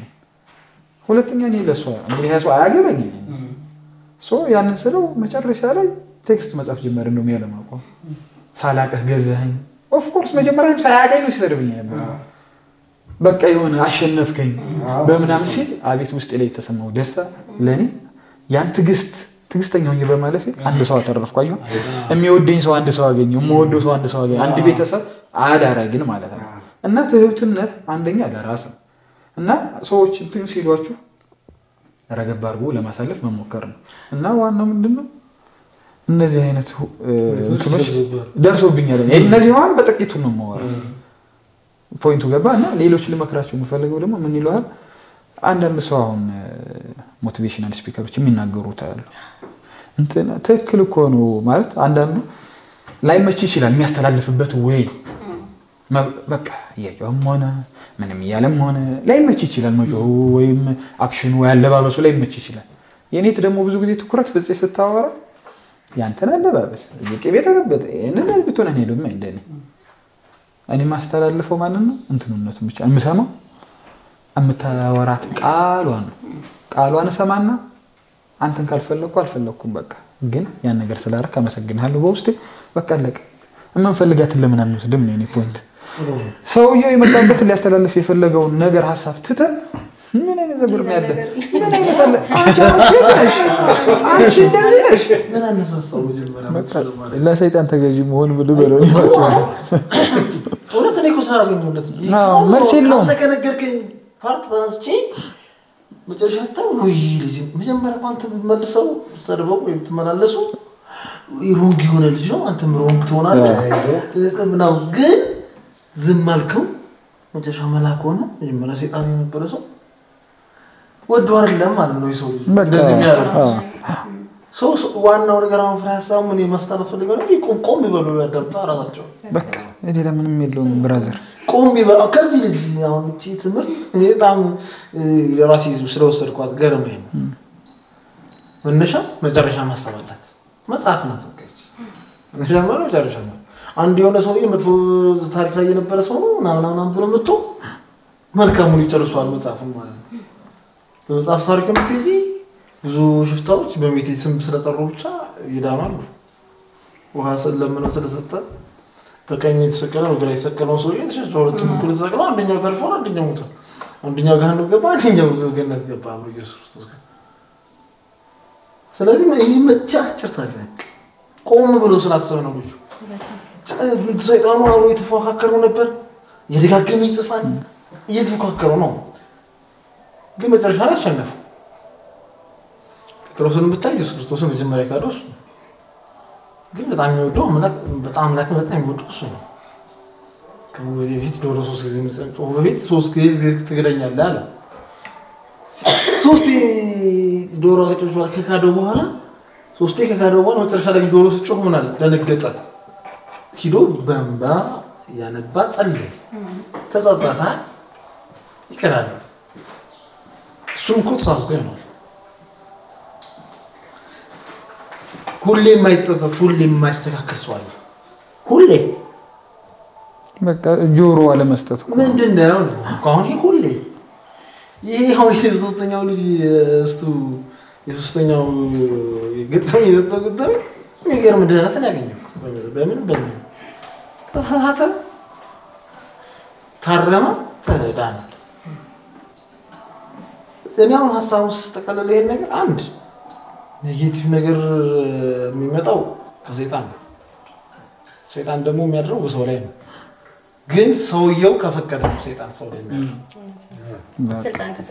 ሁለተኛ ነው ለሷ እንግዲህ ያሱ አያገበኝ ሶ ያንን ስለው መጨረሻ ላይ ቴክስት መጻፍ ጀመረ እንደውም ያለማቆም ሳላቀህ ገዛኸኝ ኦፍ ኮርስ መጀመሪያም ሳያቀኝ ነው ሲሰድብኝ ነበር በቃ የሆነ አሸነፍከኝ በመናም ሲል አቤት ውስጥ ላይ ተሰማው ደስታ ለኔ ያን ትግስተኛ ሆኜ በማለፌ አንድ ሰው አተረፍኩ አየሁ የሚወደኝ ሰው አንድ ሰው አገኘው የምወደው ሰው አንድ ሰው አገኘው አንድ ቤተሰብ አዳራግን ማለት ነው እና ትህብትነት አንደኛ ለራስ እና ሰዎች እንትን ሲሏችሁ ረገብ አድርጎ ለማሳለፍ መሞከር ነው እና ዋናው ምንድነው እነዚህ አይነት እንትኖች ደርሶብኛል እነዚህ ማን በጥቂቱ ነው የማወራው ፖይንቱ ገባና ሌሎች ልመክራቸው የምፈልገው ደግሞ ምን ይሏል አንዳንድ ሰው አሁን ሞቲቬሽናል ስፒከሮች የሚናገሩት አሉ እንትና ትክክል እኮ ነው ማለት አንዳንዱ ላይመች ይችላል የሚያስተላልፍበት ወይ በቃ ያየውም ሆነ ምንም ያለም ሆነ ላይመች ይችላል መጮሁ ወይም አክሽኑ ወይ አለባበሱ ላይመች ይችላል የኔት ደግሞ ብዙ ጊዜ ትኩረት ፍጽ ስታወራ ያንተን አለባበስ የቄቤ ተገበጠ እነነ ብትሆነ ነው ደግሞ እንደኔ እኔ ማስተላልፈው ማንን ነው እንትኑነቱ ብቻ እንሰማው አምታወራት ቃሏን ሰማና አንተን ካልፈለኩም በቃ ግን ያን ነገር ስላረክ አመሰግናለሁ በውስጤ በቃ አለቀ እመንፈልጋትን ለምን አንወስድም ነው የኔ ፖይንት ሰውየው የመጣበት ሊያስተላልፍ የፈለገው ነገር ሐሳብ ትተ ምን አይነት ዘብር ነው ያለ ምን አይነት አለ አንቺ እንደዚህ ነሽ ምን አነሳሳው መጀመሪያ ለሰይጣን ተገዢ መሆን ብለው ወደ ተለይ ኮሳራ ገኝለት መልስ የለውም ተከነገርከኝ ፓርት ታስጪ መጨረሻ አስተው ወይ ልጅ መጀመሪያ አንተ መልሰው ሰደበው ወይ ተመላለሱ ሮንግ የሆነ ልጅ ነው አንተም ሮንግ ትሆናለህ ምናው ግን ዝም አልከው መጨረሻ መላክ ሆነ መጀመሪያ ሰይጣን የነበረ ሰው ወዶ አይደለም ማለት ነው ይሰው እንደዚህ የሚያደርጉት ሰው ዋናው ነገር አሁን ፍራሳው ምን የማስተላለፍ ፈልገው ነው ይቆም ይበሉ ያዳምጣ አራታቸው በቃ ሌላ ምንም የለውም ብራዘር ቆም ይበሉ ከዚህ ልጅ አሁን እቺ ትምህርት እኔ በጣም የራሴ ስለወሰድኳት ገረመኝ መነሻ መጨረሻ ማስተባላት መጽሐፍ ናት ወቀች መጀመሪያ መጨረሻ ነው አንድ የሆነ ሰው የመጥፎ ታሪክ ላይ የነበረ ሰው ነው ናናናም ብሎ መጥቶ መልካሙን ይጨርሷል መጽሐፉን ማለት ነው በመጽሐፍ ታሪክ የምትይዚ ብዙ ሽፍታዎች በቤት ስም ስለጠሩ ብቻ ይዳማሉ ውሃ ስለምነው ስለሰጠ በቀኝ የተሰቀለው በግራ የተሰቀለው ሰው የተሸጨው ሁለቱም እኩል ተሰቅለው አንደኛው ተርፎ አንደኛው ሞተ አንደኛው ገሃነም ገባ አንደኛው ገነት ገባ በኢየሱስ ክርስቶስ ስለዚህ ይሄ መጫጭር ታሪክ ቆም ብሎ ስላሰበ ነው ልጁ ሰይጣኑ አብሮ የተፎካከሩ ነበር የደጋገመ ይጽፋል እየተፎካከሩ ነው ግን መጨረሻ ላይ አሸነፉ ጴጥሮስን ብታይ ኢየሱስ ክርስቶስን መጀመሪያ ካዶስ ግን በጣም ይወደው በጣም ይወደው እሱ ነው ከዚህ በፊት ዶሮ 3 ጊዜ መስጠው በፊት 3 ጊዜ ትገደኛለህ አለ 3 ዶሮ አገጮች ወልከ ካደው በኋላ 3 ከካደው በኋላ መጨረሻ ላይ ዶሮ ሲጮህ ምን አለ ደነገጠ ሂዶ በእንባ ያነባ ጸለየ ተጸጸተ ይከራል እሱም እኮ ተሳስቶ ነው ሁሌ የማይጸጸት ሁሌ የማይስተካከል ሰው አለ ሁሌ በቃ ጆሮ አለ መስጠት ምንድነው አሁን ሁሌ ይሄ አሁን የሶስተኛው ልጅ የሶስተኛው ግጥም የዘጠው ግጥም የሚገርም ድህነትን ያገኘው በምን ተሳሳተ ታረመ ተዳነ ዘኛው ሐሳቡስ ተቀለለ ይሄን ነገር አንድ ኔጌቲቭ ነገር የሚመጣው ከሰይጣን ነው ሰይጣን ደግሞ የሚያድረው በሰው ላይ ነው ግን ሰውየው ከፈቀደ ነው ሰይጣን ሰው ላይ ነው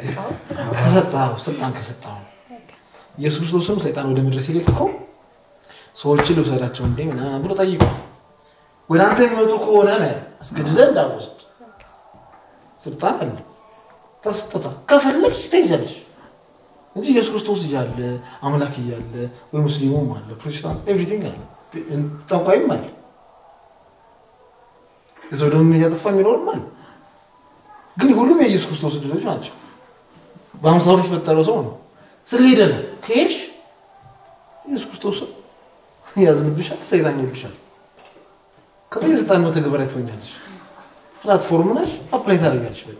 ስልጣን ከሰጣው ኢየሱስ ክርስቶስም ሰይጣን ወደ ምድር ሲልከው ሰዎችን ልውሰዳቸው እንዴ ምናምን ብሎ ጠይቀው ወደ አንተ የሚመጡ ከሆነ ነው አስገድደህ እንዳወስድ ስልጣን አለ ተሰጥቷ ከፈለግሽ ትይዣለሽ እንጂ ኢየሱስ ክርስቶስ ይያለ አምላክ ይያለ ወይ ሙስሊሙም አለ ፕሮቴስታንት ኤቭሪቲንግ አለ ጠንቋይም አለ እዛው ደግሞ ያጠፋኝ ኖርማል ግን ሁሉም የኢየሱስ ክርስቶስ ልጆች ናቸው በአምሳሉ የተፈጠረው ሰው ነው ስለሄደ ነው ከሄድሽ ኢየሱስ ክርስቶስ ያዝንብሻል ሰይጣን ይልሻል ከዚህ ሰይጣን ነው ተግባራይ ትሆኛለሽ ፕላትፎርም ነሽ አፕላይ ታደርጋለሽ በቃ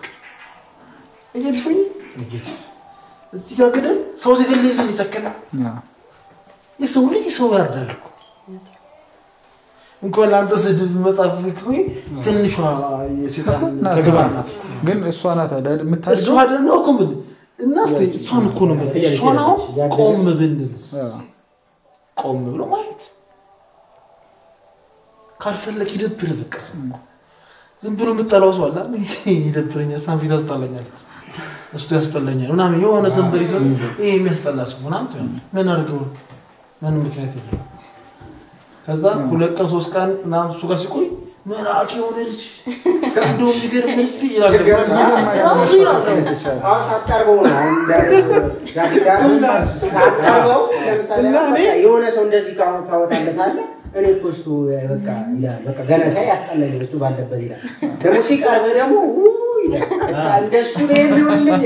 ኔጌቲቭ እዚህ ጋር ገደል ሰው ሲገለል ይተከለ የሰው ልጅ ሰው ያርዳል እንኳን ላንተ ስድብ መጻፍ እኮይ ትንሿ የሴጣን ተግባር ናት ግን እሷ ናት አይደል የምታደርገው እሷ አይደል እኮ ምን እናስ እሷን እኮ ነው እሷን አሁን ቆም ብንልስ ቆም ብሎ ማለት ካልፈለክ ይደብር በቀስ ዝም ብሎ የምጠላው ሰው አለ ይደብረኛል ሳንፊት አስጠላኛለች እሱ ያስጠላኛል እና የሆነ ሰንበሪ ሰው ይሄ የሚያስጠላ ሰው ምናምን ምን አድርገው ምን ምክንያት ይላል ከዛ ሁለት ቀን ሶስት ቀን ምናምን እሱ ጋር ሲቆይ መላክ የሆነ ልጅ እንደውም ይገርም ልጅ ይላል አሁን ሳትቀርበው ነው ሳትቀርበው ለምሳሌ የሆነ ሰው እንደዚህ ታወጣለታለህ እኔ ኮስቱ በቃ ገና ሳይ ያስጠላኝ ልጅ ባለበት ይላል ደግሞ ሲቀርብ ደግሞ ይላል እንደሱ ነው የሚሆንልኝ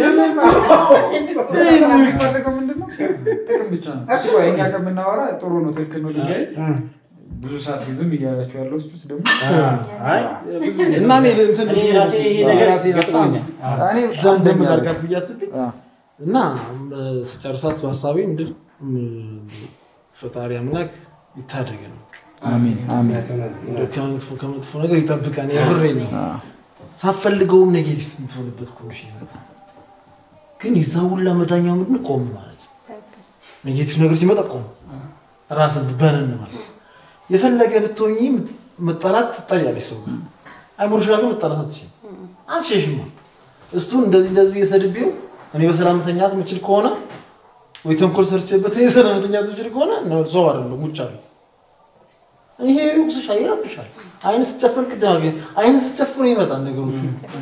የሚፈልገው ምንድነው ጥቅም ብቻ ነው እሱ አይኛ ከምናወራ ጥሩ ነው ትክክል ነው ድንጋይ ብዙ ሰዓት ዝም እያላችሁ ያለው እሱስ ደግሞ አይ እና እኔ እንትን ራሴ ያሳኝ እኔ ደም ጋር ብያስብኝ እና ስጨርሳት ሐሳቤ ምንድን ፈጣሪ አምላክ ይታደገን አሜን አሜን ከመጥፎ ነገር ይጠብቀን ያብረኝ ሳፈልገው ኔጌቲቭ እንትሆንበት ኮንዲሽን ግን ይዛውላ መዳኛው ምንድን ቆም ማለት ኔጌቲቭ ነገር ሲመጣ ቆም ራስን በረን ማለት የፈለገ ብትሆኚ መጣላት ትጣያለሽ ሰው አይሞርሽ ጋር መጣላት አትችልም አንሸሽማ እስቱ እንደዚህ የሰድቤው እኔ በሰላምተኛት ምችል ከሆነ ወይ ተንኮል ሰርቼበት የሰላምተኛት ምችል ከሆነ ነው ሰው አይደለም ሙጫል ይሄ ይውክስሽ አይረብሻል አይንስ ጨፈን ቅዳል አይንስ ጨፍኖ ይመጣል ነገሮች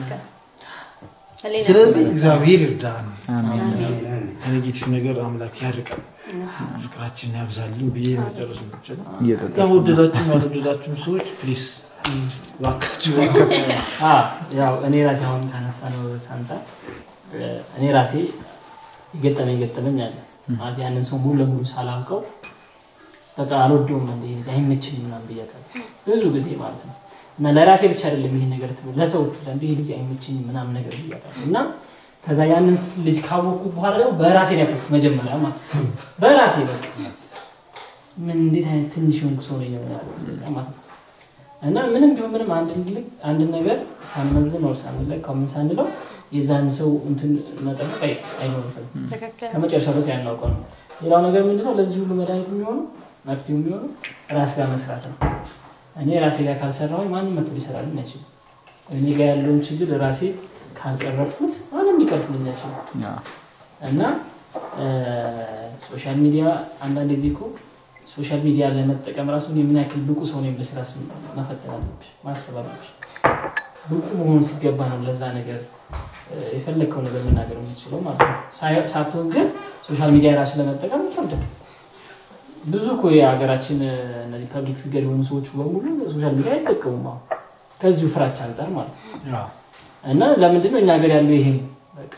ስለዚህ እግዚአብሔር ይርዳን አሜን ኔጌቲቭ ነገር አምላክ ያርቀን ፍቅራችን ያብዛልን ብዬ መጨረስ ነው ተወደዳችሁ ሰዎች ፕሊዝ ዋካችሁ ያው እኔ ራሴ አሁን ካነሳነው ሳንሳ እኔ ራሴ ይገጠመኝ አለ ማለት ያንን ሰው ሙሉ ለሙሉ ሳላውቀው በቃ አልወደውም እንዴ አይመችኝም ምናምን ብያለሁ ብዙ ጊዜ ማለት ነው እና ለራሴ ብቻ አይደለም ይሄን ነገር ለሰዎች ለምዴ ልጅ አይመችኝም ምናምን ነገር ብያለሁ እና ከዛ ያንን ልጅ ካወቁ በኋላ ደግሞ በራሴ ላይ መጀመሪያ ማለት በራሴ በቃ ምን እንዴት አይነት ትንሽ ሆንኩ ሰው ነኝ ማለት እና ምንም ቢሆን ምንም አንድ ነገር ሳንመዝነው ሳንለካው ምን ሳንለው የዛን ሰው እንትን መጠበቅ አይኖርም ከመጨረሻ ድረስ ያናውቀው ነው ሌላው ነገር ምንድነው ለዚህ ሁሉ መድኃኒት የሚሆነው መፍትሄው የሚሆነው ራስ ጋር መስራት ነው እኔ ራሴ ጋር ካልሰራው ማንም መጥቶ ሊሰራልኝ አይችልም እኔ ጋር ያለውን ችግር ራሴ ካልቀረፍኩት ማንም ሊቀርፍልኝ አይችልም እና ሶሻል ሚዲያ አንዳንድ ጊዜ እኮ ሶሻል ሚዲያ ለመጠቀም ራሱ ምን ያክል ብቁ ሰው ነኝ ብለሽ ራስ መፈተን አለብሽ ማሰብ አለብሽ ብቁ መሆን ሲገባ ነው ለዛ ነገር የፈለከው ነገር መናገር የምትችለው ማለት ነው ሳትሆን ግን ሶሻል ሚዲያ ራሱ ለመጠቀም ይፈልጋል ብዙ እኮ የሀገራችን እነዚህ ፐብሊክ ፊገር የሆኑ ሰዎች በሙሉ ሶሻል ሚዲያ አይጠቀሙም ከዚሁ ፍራቻ አንፃር ማለት ነው እና ለምንድነው እኛ ሀገር ያለው ይሄ በቃ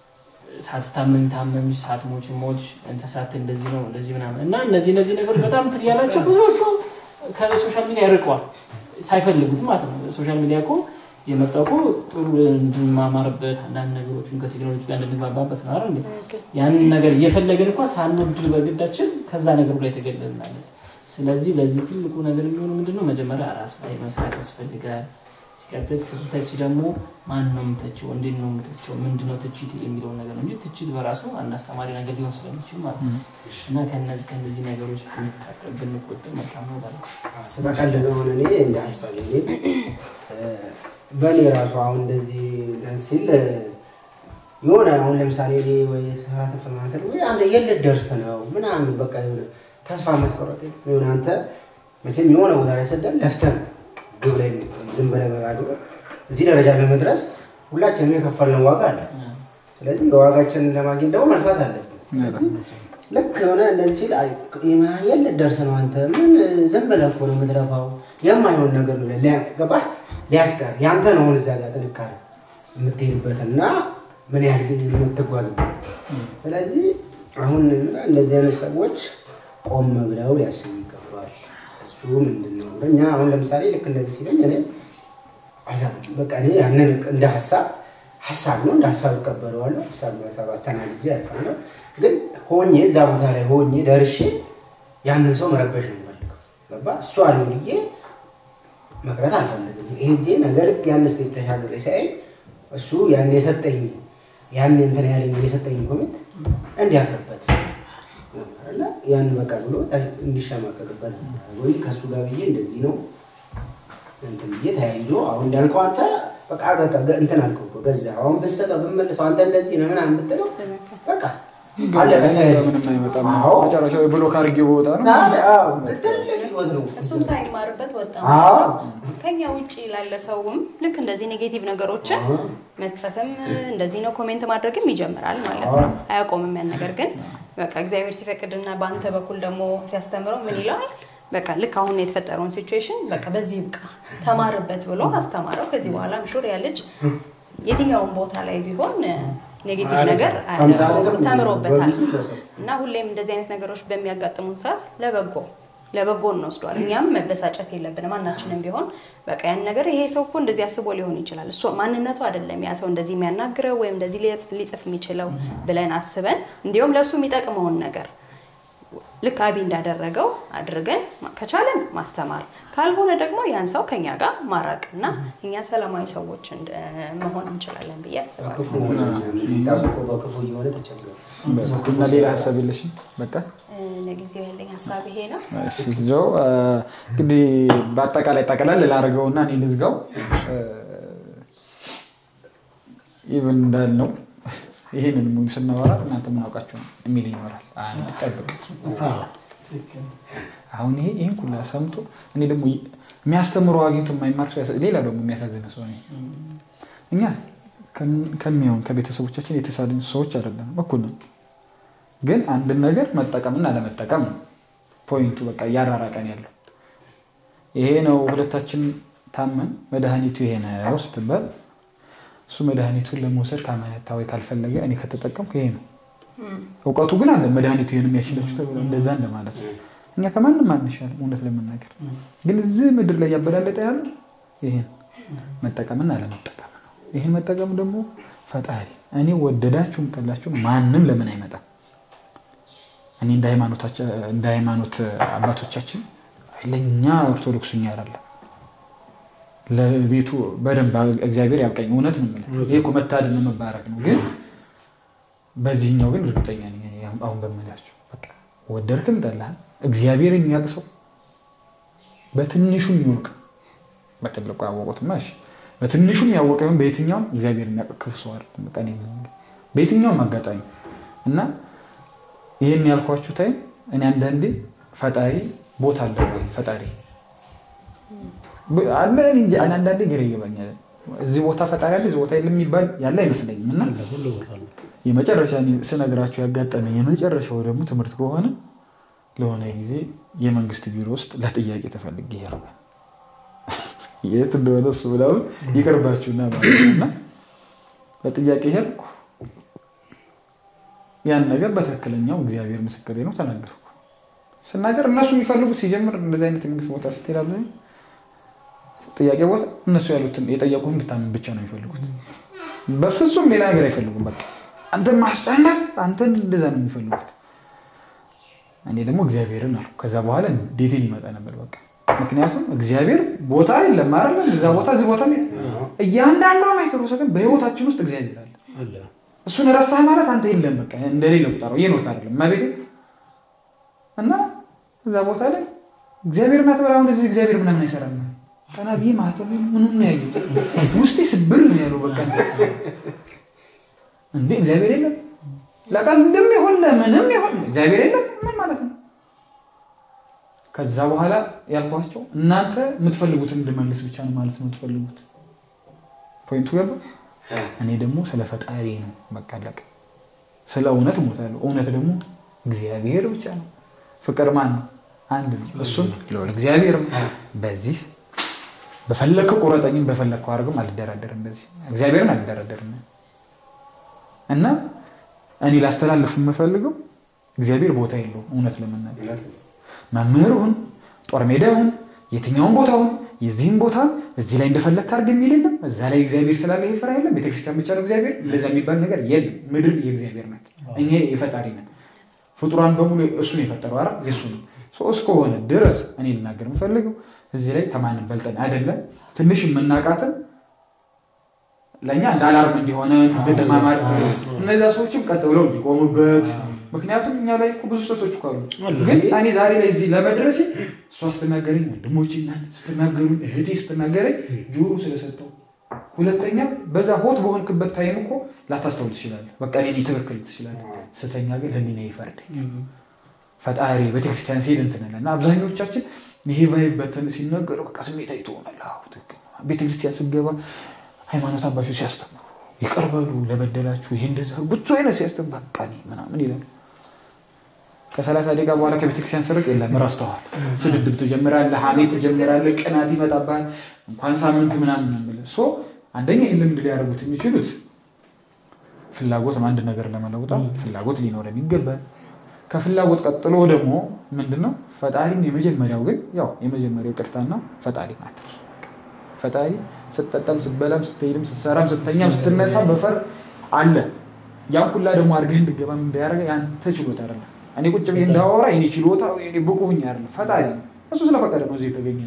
ሳትታመም ሳትሞች እንተሳት እንደዚህ ነው እንደዚህ ምናምን እና እነዚህ ነገሮች በጣም ትያላችሁ ብዙዎቹ ከሶሻል ሚዲያ ያርቀዋል ሳይፈልጉት ማለት ነው ሶሻል ሚዲያ እኮ የመጣው ጥሩ እንድንማማርበት አንዳንድ ነገሮችን ከቴክኖሎጂ ጋር እንድንግባባበት ነው አይደል ያንን ነገር እየፈለገን እንኳን ሳንወድ በግዳችን ከዛ ነገር ላይ ተገለልናል ስለዚህ ለዚህ ትልቁ ነገር የሚሆነው ምንድነው መጀመሪያ ራስ ላይ መስራት ያስፈልጋል ሲቀጥል ስትተች ደግሞ ማን ነው የምትተቸው እንዴት ነው የምትተቸው ምንድነው ትችት የሚለው ነገር ነው እንጂ ትችት በራሱ አናስተማሪ ነገር ሊሆን ስለሚችል ማለት ነው እና ከነዚህ ነገሮች ብንቆጠብ መልካም ነው ማለት ነው ስለቀልድ ነው እኔ እንደ ሐሳብ በኔ ራሱ አሁን እንደዚህ ሲል የሆነ አሁን ለምሳሌ ወይ ሰዓት ተፈማሰል ወይ አንተ የልደርስ ነው ምናምን በቃ የሆነ ተስፋ መስቆረጥ የሆነ አንተ መቼም የሆነ ቦታ ላይ ሰደን ለፍተን ግብ ላይ ዝም ብለህ ባዶ እዚህ ደረጃ ለመድረስ ሁላችንም የከፈልነው ዋጋ አለ ስለዚህ የዋጋችንን ለማግኘት ደግሞ መልፋት አለብን ልክ የሆነ እንደዚህ ሲል የልደርስ ነው አንተ ምን ዝም ብለህ እኮ ነው የምትለፋው የማይሆን ነገር ነው ገባህ ሊያስቀር ያንተ ነው እዛ ጋር ተልካለ የምትሄድበትና ምን ያህል ግን የምትጓዝበት ስለዚህ አሁን እንደዚህ አይነት ሰዎች ቆም ብለው ሊያስቡ ይገባል እሱ ምንድነው በእኛ አሁን ለምሳሌ ልክ እንደዚህ ሲለኝ እኔ በቃ እኔ ያንን እንደ ሐሳብ ነው እንደ ሐሳብ ተቀበለዋለሁ ሐሳብ አስተናግጄ ያልፋለሁ ግን ሆኜ እዛ ቦታ ላይ ሆኜ ደርሼ ያንን ሰው መረበሽ ነው ማለት ነው ገባ እሱ አለ ብዬ መቅረት አልፈልግም ይሄ ነገር ያንስ ተሻገረ ሳይ እሱ ያን የሰጠኝ ያን እንትን ያለኝ የሰጠኝ ኮሜንት እንዲያፍርበት አለ ያን በቃ ብሎ እንዲሻማቀቅበት ወይ ከሱ ጋር ብዬ እንደዚህ ነው እንትን ብዬ ታይዞ አሁን እንዳልከው አንተ በቃ እንትን አልከው ገዛ አሁን በሰጠው በመለሰው አንተ እንደዚህ ነው ምናምን ብትለው በቃ አለ ምንም አይመጣም መጨረሻው ብሎክ አድርጌው ወጣ ነው አዎ ትልቅ ህይወት ነው እሱም ሳይማርበት ወጣ ከኛ ውጪ ላለ ሰውም ልክ እንደዚህ ኔጌቲቭ ነገሮችን መስጠትም እንደዚህ ነው ኮሜንት ማድረግም ይጀምራል ማለት ነው አያቆምም ያን ነገር ግን በቃ እግዚአብሔር ሲፈቅድና በአንተ በኩል ደግሞ ሲያስተምረው ምን ይላል በቃ ልክ አሁን የተፈጠረውን ሲቹዌሽን በቃ በዚህ በቃ ተማርበት ብሎ አስተማረው ከዚህ በኋላ ምሹር ያለች የትኛውን ቦታ ላይ ቢሆን ኔጌቲቭ ነገር ተምሮበታል እና ሁሌም እንደዚህ አይነት ነገሮች በሚያጋጥሙን ሰዓት ለበጎ እንወስደዋለን እኛም መበሳጨት የለብንም ማናችንም ቢሆን በቃ ያን ነገር ይሄ ሰው እኮ እንደዚህ አስቦ ሊሆን ይችላል እሱ ማንነቱ አይደለም ያ ሰው እንደዚህ የሚያናግረው ወይም እንደዚህ ሊጽፍ የሚችለው ብለን አስበን እንዲሁም ለሱ የሚጠቅመውን ነገር ልክ አቢ እንዳደረገው አድርገን ከቻለን ማስተማር ካልሆነ ደግሞ ያን ሰው ከኛ ጋር ማራቅና እኛ ሰላማዊ ሰዎች መሆን እንችላለን ብዬ አስባለሁ በክፉ ይሆነ ተጨንቀው እና ሌላ ሐሳብ የለሽም በቃ ለጊዜው ያለኝ ሐሳብ ይሄ ነው እሺ ጆ እንግዲህ በአጠቃላይ ጠቅላላ ላርገውና እኔ ልዝጋው ኢቭን እንዳልነው ይሄንን ሙሉ ስናወራ እናንተ ምን አውቃችሁ የሚል ይኖራል አንድ ጠብቅ አሁን ይሄን ሁሉ ሰምቶ እኔ ደግሞ የሚያስተምረው አግኝቶ የማይማር ሰው ሌላ ደግሞ የሚያሳዝነ ሰው ነው እኛ ከሚሆን ከቤተሰቦቻችን የተሳደን ሰዎች አይደለም እኩል ነው ግን አንድ ነገር መጠቀምና ለመጠቀም ነው ፖይንቱ በቃ ያራራቀን ያለው ይሄ ነው ሁለታችን ታመን መድኃኒቱ ይሄ ነው ስትባል እሱ መድኃኒቱን ለመውሰድ ካመነታው ካልፈለገ እኔ ከተጠቀምኩ ይሄ ነው እውቀቱ ግን አለ መድኃኒቱ ይሄን የሚያሽለች ተብሎ እንደዛ እንደማለት ነው እኛ ከማንም አንሻል እውነት ለመናገር ግን እዚህ ምድር ላይ ያበላለጠ ያለው ይሄን መጠቀምና ለመጠቀም ነው ይሄን መጠቀም ደግሞ ፈጣሪ እኔ ወደዳችሁም ጠላችሁም ማንንም ለምን አይመጣም እኔ እንደ ሃይማኖት አባቶቻችን ለኛ ኦርቶዶክስኛ አይደለም ለቤቱ በደንብ እግዚአብሔር ያብቀኝ እውነት ነው ማለት ይሄ መታደል ነው መባረክ ነው ግን በዚህኛው ግን እርግጠኛ ነኝ አሁን በመላችሁ በቃ ወደርክም ጠላህ እግዚአብሔር የሚያቅሰው በትንሹም ይወቅ በትልቁ ያወቁት ማሽ በትንሹም ያወቀው በየትኛው እግዚአብሔር የሚያቅፍ ሰው አይደለም በቃ ነኝ በየትኛው አጋጣሚ እና ይሄን ያልኳችሁ ታይ እኔ አንዳንዴ ፈጣሪ ቦታ አለው ወይ ፈጣሪ አለ እንጂ አንዳንዴ ግራ ይገባኛል እዚህ ቦታ ፈጣሪ አለ እዚህ ቦታ የለም ይባል ያለ አይመስለኝም እና ሁሉ ቦታ አለ የመጨረሻ ስነግራችሁ ያጋጠመኝ የመጨረሻው ደግሞ ትምህርት ከሆነ ለሆነ ጊዜ የመንግስት ቢሮ ውስጥ ለጥያቄ ተፈልጌ ይሄርኩ የት እንደሆነ እሱ ብለው ይቀርባችሁና ባለና ለጥያቄ ይሄርኩ ያን ነገር በተከለኛው እግዚአብሔር ምስክሬ ነው ተናገርኩ ስናገር እነሱ የሚፈልጉት ሲጀምር እንደዚህ አይነት የመንግስት ቦታ ስትሄዳሉ ጥያቄ ቦታ እነሱ ያሉትን የጠየቁን ብታምን ብቻ ነው የሚፈልጉት በፍጹም ሌላ ነገር አይፈልጉም በቃ አንተ ማስጨነቅ አንተ እንደዛ ነው የሚፈልጉት እኔ ደግሞ እግዚአብሔርን አልኩ ከዛ በኋላ ዲቴል ይመጣ ነበር በቃ ምክንያቱም እግዚአብሔር ቦታ የለም አይደል እዛ ቦታ እዚህ ቦታ ነው እያንዳንዱ ማይክሮ ሰከንድ በህይወታችን ውስጥ እግዚአብሔር አለ እሱን ረሳህ ማለት አንተ የለም በቃ እንደሌለው ጣራው ይኖር አይደለም ማቤት እና እዛ ቦታ ላይ እግዚአብሔር ማተበላው እንደዚህ እግዚአብሔር ምናምን አይሰራም ከናቢ ማተብ ምኑን ነው ያየው ውስጤ ስብር ነው ያለው በቃ እንዴ እግዚአብሔር የለም ለቃል እንደሚሆን ለምንም ይሆን እግዚአብሔር የለም ምን ማለት ነው ከዛ በኋላ ያልኳቸው እናንተ የምትፈልጉትን እንደመልስ ብቻ ነው ማለት ነው የምትፈልጉት ፖይንቱ ገባ እኔ ደግሞ ስለ ፈጣሪ ነው በቃ ለቀ ስለ እውነት ሞታለሁ እውነት ደግሞ እግዚአብሔር ብቻ ነው ፍቅር ማን አንድ እሱም እግዚአብሔር በዚህ በፈለከ ቁረጠኝም በፈለከው አርግም አልደራደርም በዚህ እግዚአብሔርን አልደራደርም እና እኔ ላስተላልፍ የምፈልገው እግዚአብሔር ቦታ የለው እውነት ለመናገር መምህሩን ጦር ሜዳውን የትኛውን ቦታውን የዚህን ቦታ እዚህ ላይ እንደፈለክ አርግ የሚል የለም እዛ ላይ እግዚአብሔር ስላለ ይፈራ የለም ቤተክርስቲያን ብቻ ነው እግዚአብሔር እንደዛ የሚባል ነገር የለም ምድር የእግዚአብሔር ናት እኛ የፈጣሪ ነን ፍጡራን በሙሉ እሱ ነው የፈጠረው አይደል የሱ ነው ሶስት ከሆነ ድረስ እኔ ልናገር የምፈልገው እዚህ ላይ ከማንም በልጠን አይደለም ትንሽ የምናቃተን ለኛ እንዳላርም እንዲሆነ እንደማማር እነዛ ሰዎችም ቀጥ ብለው እንዲቆሙበት ምክንያቱም እኛ ላይ ብዙ ሰቶች አሉ ግን እኔ ዛሬ ላይ እዚህ ለመድረስ እሷ ስትናገረኝ ወንድሞቼና ስትናገሩ እህቴ ስትናገረኝ ጆሮ ስለሰጠው ሁለተኛ በዛ ሆት በሆንክበት ታይም እኮ ላታስተውል ትችላለህ በቃ እኔ ተከክል ትችላለህ ስተኛ ግን ህሊና ይፈርደኝ ፈጣሪ ቤተክርስቲያን ሲል እንትነና አብዛኞቻችን ይሄ ቫይበትን ሲነገሩ በቃ ስሜት አይተውናል አው ትክክል ቤተክርስቲያን ስገባ ሃይማኖት አባቶች ሲያስተምሩ ይቀርባሉ ለበደላችሁ ይሄ እንደዛ ብዙ አይነት ሲያስተምሩ በቃ ምናምን ይላል ከ30 ደቂቃ በኋላ ከቤተክርስቲያን ስርቅ የለም ራስተዋል ስድድብ ተጀምራለህ ሐሜት ተጀምራለህ ቅናት ይመጣባል እንኳን ሳምንት ምናምን ነው ሶ አንደኛ ይሄን ልምድ ሊያደርጉት የሚችሉት ፍላጎት አንድ ነገር ለማለውጣ ፍላጎት ሊኖረን ይገባል ከፍላጎት ቀጥሎ ደግሞ ምንድነው ፈጣሪን የመጀመሪያው ግን ያው የመጀመሪያው ቅርታና ፈጣሪ ማለት ነው ፈጣሪ ስትጠጣም ስትበላም ስትሄድም ስትሰራም ስትተኛም ስትነሳም በፈር አለ ያን ሁላ ደግሞ አርገህ እንድገባም እንዳያረጋ ያንተ ችሎታ አይደለም እኔ ቁጭ ብዬ እንዳወራ የኔ ችሎታ የኔ ብቁኝ አይደለም ፈጣሪ እሱ ስለፈቀደ ነው እዚህ የተገኘ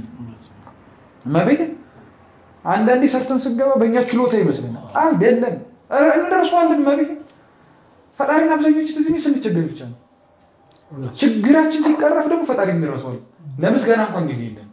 ማቤት አንዳንዴ ሰርተን ስገባ በእኛ ችሎታ ይመስለናል አይደለም እንደርሷለን ማቤት ፈጣሪና አብዛኞቹ ትዝሚ ስንቸገር ብቻ ነው ችግራችን ሲቀረፍ ደግሞ ፈጣሪ እንደርሷል ለምስጋና እንኳን ጊዜ የለም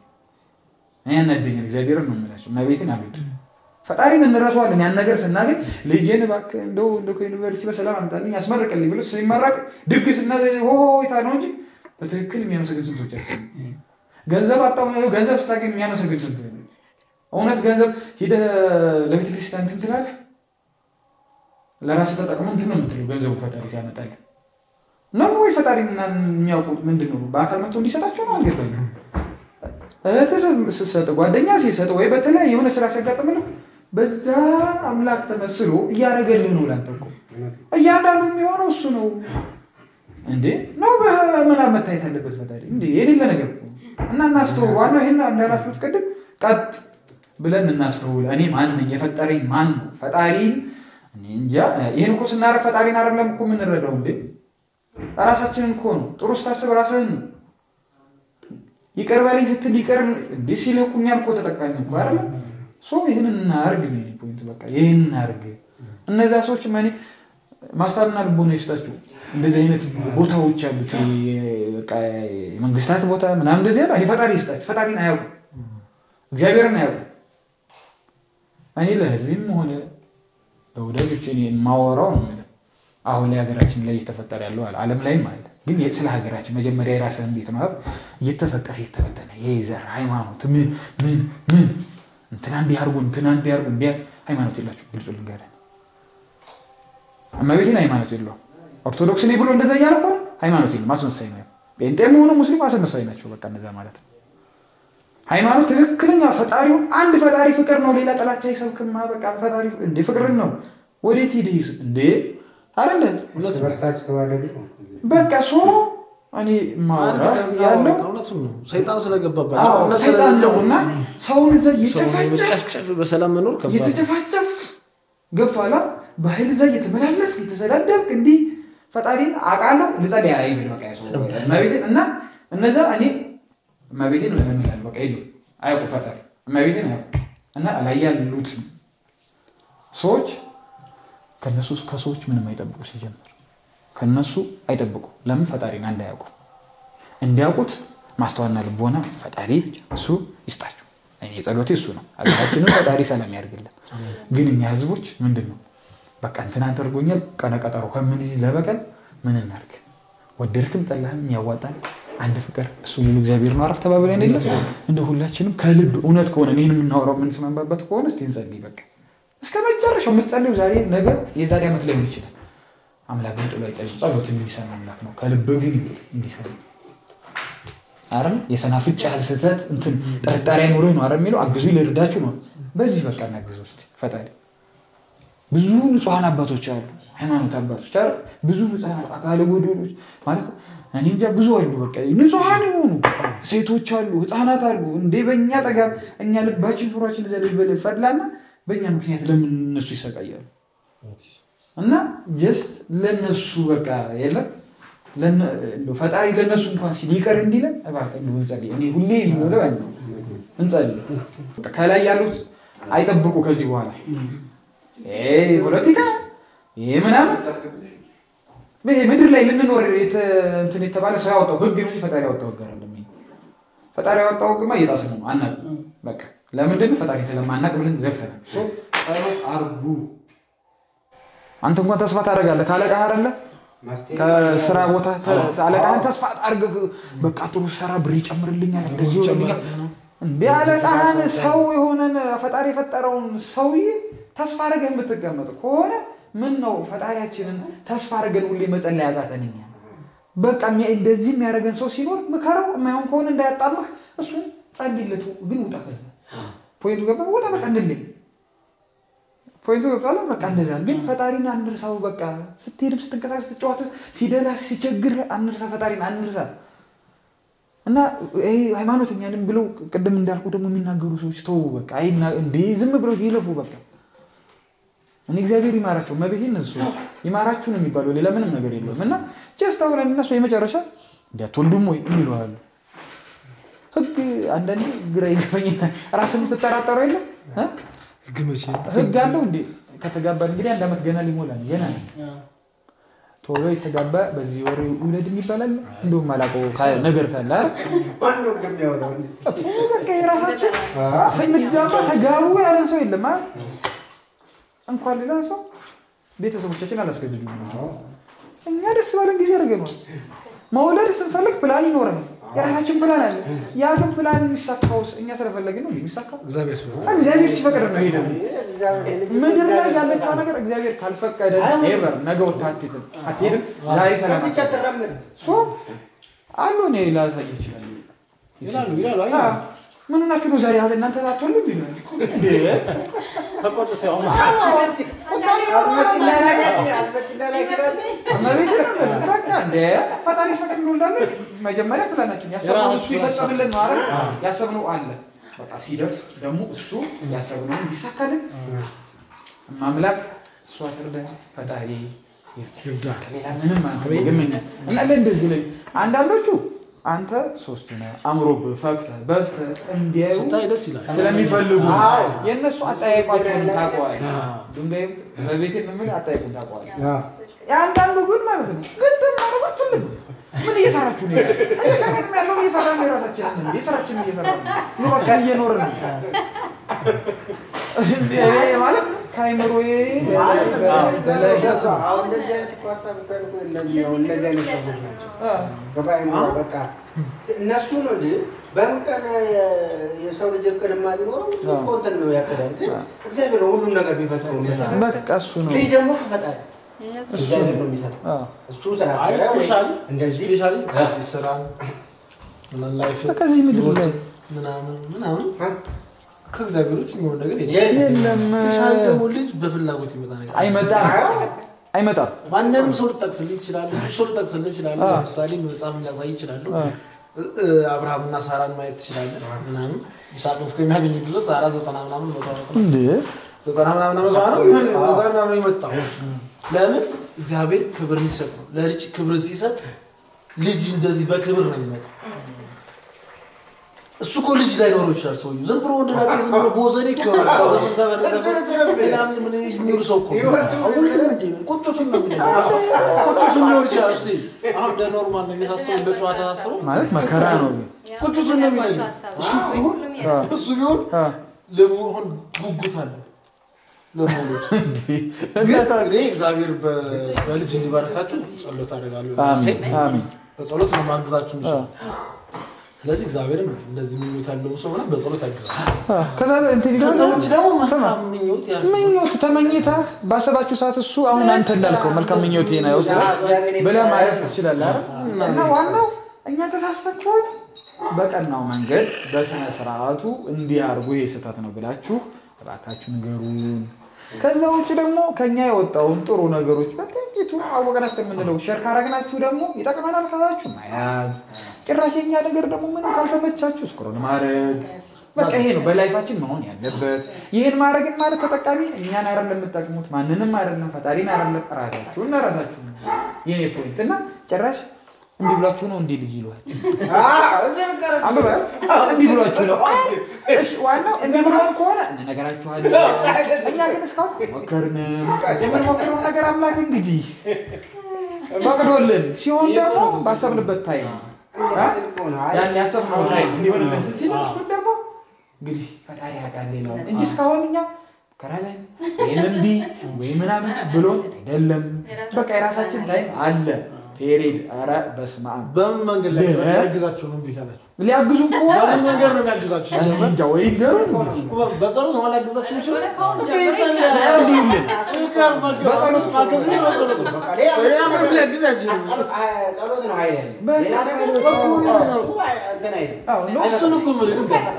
ያነደኝ እግዚአብሔር ነው የምላችሁ ማቤትን አብድ ፈጣሪን እንረሳዋለን ያን ነገር ስናገኝ ልጄን ባክ እንደው ከዩኒቨርሲቲ በሰላም አምጣልኝ ያስመርቅልኝ ብሎ ሲመረቅ ድግስና ሆይታ ነው እንጂ በትክክል የሚያመሰግን ስንቶች አሉ ገንዘብ አጣው ነው ገንዘብ ስታገኝ የሚያመሰግን ስንት ነው እውነት ገንዘብ ሄደ ለቤተ ክርስቲያን እንትን ትላለህ ለራስ ተጠቅመን እንትን ነው የምትለው ገንዘቡ ፈጣሪ ሲያመጣል ነው ወይ ፈጣሪና የሚያውቁት ምንድነው በአካል መጥቶ እንዲሰጣቸው ነው አልገባኝም እተሰሰተ ጓደኛ ሲሰጥ ወይ በተለይ የሆነ ስራ ሲያጋጥምልህ በዛ አምላክ ተመስሎ ያረገልህ ነው ላንተኮ እያንዳንዱ የሚሆነው እሱ ነው እንዴ ነው በመና መታየት አለበት ፈጣሪ እንዴ የሌለ ነገር እና እናስተው ዋና ይሄን እንዳላችሁት ቀድም ቀጥ ብለን እናስተውል እኔ ማን ነኝ የፈጠረኝ ማን ነው ፈጣሪ እኔ እንጃ ይሄን እኮ ስናረፍ ፈጣሪን አይደለም እኮ ምን ረዳው እንዴ ራሳችንን እኮ ነው ጥሩ ስታስብ ራስህን ይቀርባልኝ ስትል ይቀርም እንዴ ሲለኩኛል እኮ ተጠቃሚ እኮ አይደል ሶ ይሄንን እናርግ ነው ፖይንት በቃ ይሄንን እናርግ እነዛ ሰዎች ማኒ ማስተርና ልቦና ይስጣቸው እንደዚህ አይነት ቦታዎች አሉት በቃ መንግስታት ቦታ ምናምን እንደዚህ አይደል ፈጣሪ ይስጣቸው ፈጣሪን አያውቁ እግዚአብሔርን አያውቁ እኔ ለህዝብም ሆነ ለወዳጆች እኔ ማወራው ነው አሁን ላይ ሀገራችን ላይ እየተፈጠረ ያለው ዓለም ላይ ማለት ግን ስለ ሀገራችን መጀመሪያ የራስህን ቤት ነው እየተፈጠረ እየተፈጠነ የዘር ሃይማኖት ምን እንትና እንዲያርጉ ቢያት ሃይማኖት የላችሁ ግልጽ ልንገርህ አማቤቴን ሃይማኖት የለው ኦርቶዶክስ ነኝ ብሎ እንደዛ ያለው እኮ ሃይማኖት የለም ማስመሳይ ነው ጴንጤም ሆነ ሙስሊም ማስመሳይ ናቸው በቃ እንደዛ ማለት ነው ሃይማኖት ትክክለኛ ፈጣሪው አንድ ፈጣሪ ፍቅር ነው ሌላ ጥላቻ ይሰብክማ በቃ ፈጣሪ እንደ ፍቅርን ነው ወዴት ሄደይስ እንደ አይደለ ሁለት በርሳች ተዋለዱ በቃ ሶ እኔ ማውራ ያለው እውነቱን ነው ሰይጣን ስለገባባቸው እነሱ ስለለውና ሰውን እዛ ይጨፍጨፍ በሰላም መኖር ከባድ ይተጨፋጨፍ ገብቷላ በኃይል እዛ እየተመላለስ እየተሰዳደቅ እንዲ ፈጣሪን አቃለው ለጸዳ አይብል በቃ ያሰው ማቤቴን እና እነዛ እኔ ማቤቴን ምንም ይላል በቃ ይሉ አይቆ ፈጣሪ ማቤቴን አይቆ እና ላይ ያሉት ሰዎች ከሰዎች ምንም አይጠብቁ ሲጀምር ከነሱ አይጠብቁ ለምን ፈጣሪን እንዳያውቁ እንዲያውቁት ማስተዋልና ልቦና ፈጣሪ እሱ ይስጣቸው እኔ ጸሎቴ እሱ ነው አላችንም ፈጣሪ ሰላም ያርግልን ግን እኛ ህዝቦች ምንድነው በቃ እንትና ተርጎኛል ቀነቀጠሩ ከምን ይዝ ለበቀል ምን እናርግ ወደርክም ጠላህም ያዋጣል አንድ ፍቅር እሱ ሙሉ እግዚአብሔር ነው አረፍ ተባብለን አይደል እንደ ሁላችንም ከልብ እውነት ከሆነ እኔን የምናወራው ምን ስማንባበት ከሆነ እስቲ እንጸልይ በቃ እስከመጨረሻው የምትጸልዩ ዛሬ ነገ የዛሬ አመት ላይ ይችላል አምላክን ጥሎ አይጠይቅ ጸሎት የሚሰማ አምላክ ነው ከልብ ግን እንዲሰማ አረም የሰናፍጭ ሐሰተት እንትን ጥርጣሬ አይኖርህ ነው አረም የሚለው አግዙ ይልርዳችሁ ነው በዚህ በቃ እናግዙ እስቲ ፈጣሪ ብዙ ንጹሃን አባቶች አሉ ሃይማኖት አባቶች አሉ ብዙ ንጹሃን አካለ ጎዶሎች ማለት እኔ እንጃ ብዙ አሉ በቃ ንጹሃን ይሆኑ ሴቶች አሉ ህፃናት አሉ እንዴ በእኛ ጠጋ እኛ ልባችን ዙራችን ዘልበል ፈድላና በእኛ ምክንያት ለምን እነሱ ይሰቃያሉ እና ጀስት ለነሱ በቃ የለም ፈጣሪ ለነሱ እንኳን ሲሊቀር እንዲለን እባክህ እንጸልይ። እኔ ሁሌ የሚወለው ያን እንጸልይ። ከላይ ያሉት አይጠብቁ ከዚህ በኋላ ፖለቲካ ምናምን ምድር ላይ ልንኖር እንትን የተባለ ሰው ያወጣው ህግ ነው እንጂ ፈጣሪ ያወጣው ህግ አይደለም። ፈጣሪ ያወጣው ህግማ እየጣስን ነው አናውቅም። በቃ ለምንድን ነው ፈጣሪ ስለማናውቅ ብለን ዘግተናል። ጸሎት አድርጉ። አንተ እንኳን ተስፋ ታደርጋለህ ካለቃህ አይደለ? ከስራ ቦታ አለቃህን ተስፋ አድርገህ በቃ ጥሩ ሰራ ብር ይጨምርልኛል እንደዚህ ይጨምርልኛል እንዴ አለቃህን ሰው የሆነን ፈጣሪ የፈጠረውን ሰውዬ ተስፋ አድርገህ የምትቀመጥ ከሆነ ምን ነው ፈጣሪያችንን ተስፋ አድርገን ሁሌ መጸለይ ያቃተንኛ? በቃ እንደዚህ የሚያደርገን ሰው ሲኖር ምከረው። የማይሆን ከሆነ እንዳያጣምህ እሱን ጸልይለት። ግን ውጣ ከዛ ፖይንቱ ገባ ወጣ በቃ እንደልኝ ፖይንቱ ገባ በቃ እንደዛ። ግን ፈጣሪን አንርሳው። በቃ ስትሄድም ስትንቀሳቀስ ስትጫወት ሲደላ ሲቸግር አንርሳ ፈጣሪን አንርሳ። እና ሃይማኖተኛ ነን ብለው ቅድም እንዳልኩ ደግሞ የሚናገሩ ሰዎች ተው በቃ እንዴ ዝም ብለው ይለፉ በቃ። እኔ እግዚአብሔር ይማራቸው መቤቴን እነሱ ይማራችሁ ነው የሚባለው ሌላ ምንም ነገር የለውም። እና ጀስት አሁን እነሱ የመጨረሻ እንዲያትወልዱም ወይ የሚሉሃል ህግ አንዳንዴ ግራ ይገባኛል። ራስን ተጠራጠሩ የለም ህግ አለው እንዴ? ከተጋባ እንግዲህ 1 አመት ገና ሊሞላል ገና ቶሎ የተጋባ በዚህ ወር ይውለድ ይባላል። እንደውም አላውቀው ነገር ካለ ማን ነው የሚያወራው? በቃ የራሳቸው ስንጋባ ተጋቡ ያለን ሰው የለም እንኳን ሌላ ሰው ቤተሰቦቻችን አላስገድዱም። እኛ ደስ ባለን ጊዜ አድርገናል። መውለድ ስንፈልግ ፕላን ይኖረናል። የራሳችን ፕላን አለ። ያ ግን ፕላን የሚሳካውስ እኛ ስለፈለግን ነው የሚሳካው? እግዚአብሔር ሲፈቅድ ነው። ይሄ ደግሞ ምድር ላይ ያለችው ነገር እግዚአብሔር ካልፈቀደ ኤቨር ነገ ወጣትም አትሄድም። ዛሬ ሰላም ሶ አሉ ነው ላሳይ ይችላል ይላሉ ምን እናችሁ ነው ዛሬ እናንተ ታጥቶልኝ ይላል እንዴ ተቆጥተው በቃ እንደ ፈጣሪ ፈቅድ ነው እንዳለ መጀመሪያ ፕላናችን ያሰብነው እሱ ይፈጸምልን ነው አይደል? ያሰብነው አለ በቃ ሲደርስ ደግሞ እሱ ያሰብነው ይሳካልን። ማምላክ እሱ አትርደን ፈጣሪ ይርዳክ። ሌላ ምንም አንተገመኛ እና ለእንደዚህ ላይ አንዳንዶቹ አንተ ሶስት ነው አምሮብህ ፈክተህ በስተህ እንዲያዩ ስለሚፈልጉ የነሱ አጣያይቋቸውን ታውቀዋለህ። ድንጋይ በቤቴ ምን አጣያይቁን ታውቀዋለህ። ያንዳንዱ ግን ማለት ነው ግን ማለት ትልቅ ምን እየሰራችሁ ነው? እየሰራችሁ ያለው እየሰራችሁ የራሳችንን ነው እየሰራችሁ እየሰራችሁ ኑሯችን እየኖርን ነው ማለት ካይመሮዬ በለጋዛ አሁን እንደዚህ አይነት ቋሳብ በልኩ እንደዚህ አይነት ሰዎች ናቸው። ገባይማ በቃ እነሱ ነው እንዴ በመቀነ የሰው ልጅ እቅድማ ቢኖረው ኮንተንት ነው ያቀዳል። እግዚአብሔር ሁሉም ነገር ቢፈጽመው መሰለኝ በቃ እሱ ነው ልጅ ደግሞ ከፈጣሪ እሱ ነው የሚሰጠው። እሱ ስራ እንደዚህ ስፔሻሊ ይሰራል ምን ላይፍ ከዚህ ምድር ላይ ምናምን ከእግዚአብሔር ውጭ የሚሆን ነገር የለም። ስፔሻሊ ደግሞ ልጅ በፍላጎት ይመጣ ነገር አይመጣም። ማንንም ሰው ልጠቅስልኝ ይችላል። ብዙ ሰው ልጠቅስልኝ ይችላል። ለምሳሌ መጽሐፍ ሊያሳይ ይችላል። አብርሃምና ሳራን ማየት ይችላል ምናምን ይስሐቅን እስከሚያገኙ ድረስ ሳራ 90 ምናምን መቶ ዓመት እንዴ 90 ምናምን መቶ ዓመት ነው እንደዛ ነው የመጣው። ለምን እግዚአብሔር ክብር ይሰጥ ነው። ለልጅ ክብር ሲሰጥ ልጅ እንደዚህ በክብር ነው የሚመጣው። እሱ እኮ ልጅ ላይ ኖሮ ይችላል ሰውዬው ዝም ብሎ እንደናቀ ዝም ብሎ ቦዘኔ ይከራል ሰበን ምናምን ምን የሚሉ ሰው እኮ ሁሉም እንዴ ቁጭቱን ነው ቁጭቱን ነው ይችላል። እስቲ አሁን እንደ ኖርማል ነው የሚታሰበው እንደ ጨዋታ ታስበው ማለት መከራ ነው። ቁጭቱን ነው የሚለው እሱ ቢሆን ለመሆን ጉጉት አለ ለሞሎት እንዴ እግዚአብሔር በልጅ እንዲባርካችሁ ጸሎት አደርጋለሁ። አሜን። በጸሎት ነው ማግዛችሁ ነው። ስለዚህ እግዚአብሔርም እንደዚህ ምኞት ያለው ሰው ሆነ በጸሎት ያግዛል። ከዛ እንትን ሰዎች ደግሞ ምኞት ተመኝታ ባሰባችሁ ሰዓት እሱ አሁን አንተ እንዳልከው መልካም ምኞት ነው ብለህ ማለፍ ትችላለህ አይደል? እና ዋናው እኛ ተሳስተን በቀናው መንገድ በስነ ስርዓቱ እንዲያርጉ ይሄ ስህተት ነው ብላችሁ እባካችሁ ንገሩን። ከዛ ውጪ ደግሞ ከኛ የወጣውን ጥሩ ነገሮች በጥቂቱ አወቀናት የምንለው ሼር ካረግናችሁ ደግሞ ይጠቅመናል ካላችሁ ማያዝ ጭራሽኛ ነገር ደግሞ ምን ካልተመቻችሁ ስክሮል ማድረግ በቃ ይሄ ነው በላይፋችን መሆን ያለበት። ይሄን ማድረግ ማለት ተጠቃሚ እኛን አይደለም የምትጠቅሙት ማንንም አይደለም ፈጣሪን አይደለም ራሳችሁና ራሳችሁ የኔ ፖይንት እና ጭራሽ እንዲህ ብላችሁ ነው እንዴ ልጅ ይሏል አበባ እንዲህ ብላችሁ ነው እሺ ዋናው እንዲህ ብሎን ከሆነ ነገራችኋለሁ እኛ ግን እስካሁን ሞከርንም የምንሞክረው ነገር አምላክ እንግዲህ ፈቅዶልን ሲሆን ደግሞ ባሰብንበት ታይም ያን ያሰብነው ታይም እንዲሆንልን ሲል እሱ ደግሞ እንግዲህ ፈጣሪ ያውቃል ነው እንጂ እስካሁን እኛ ከራላይ የምንቢ ወይ ምናምን ብሎን አይደለም በቃ የራሳችን ታይም አለ ፔሪድ አራ በስማም በምን መንገድ ላይ ያግዛችሁ ነው ቢካላችሁ ሊያግዙን ከሆነ በምን መንገድ ነው ያግዛችሁ እንጃ ወይ ገሩ በጸሎት ነው ያግዛችሁ ነው በጸሎት ማገዝ ነው በጸሎት በቃ ሌላ መንገድ ያግዛችሁ ጸሎት ነው አይደል እሱን እኮ ምን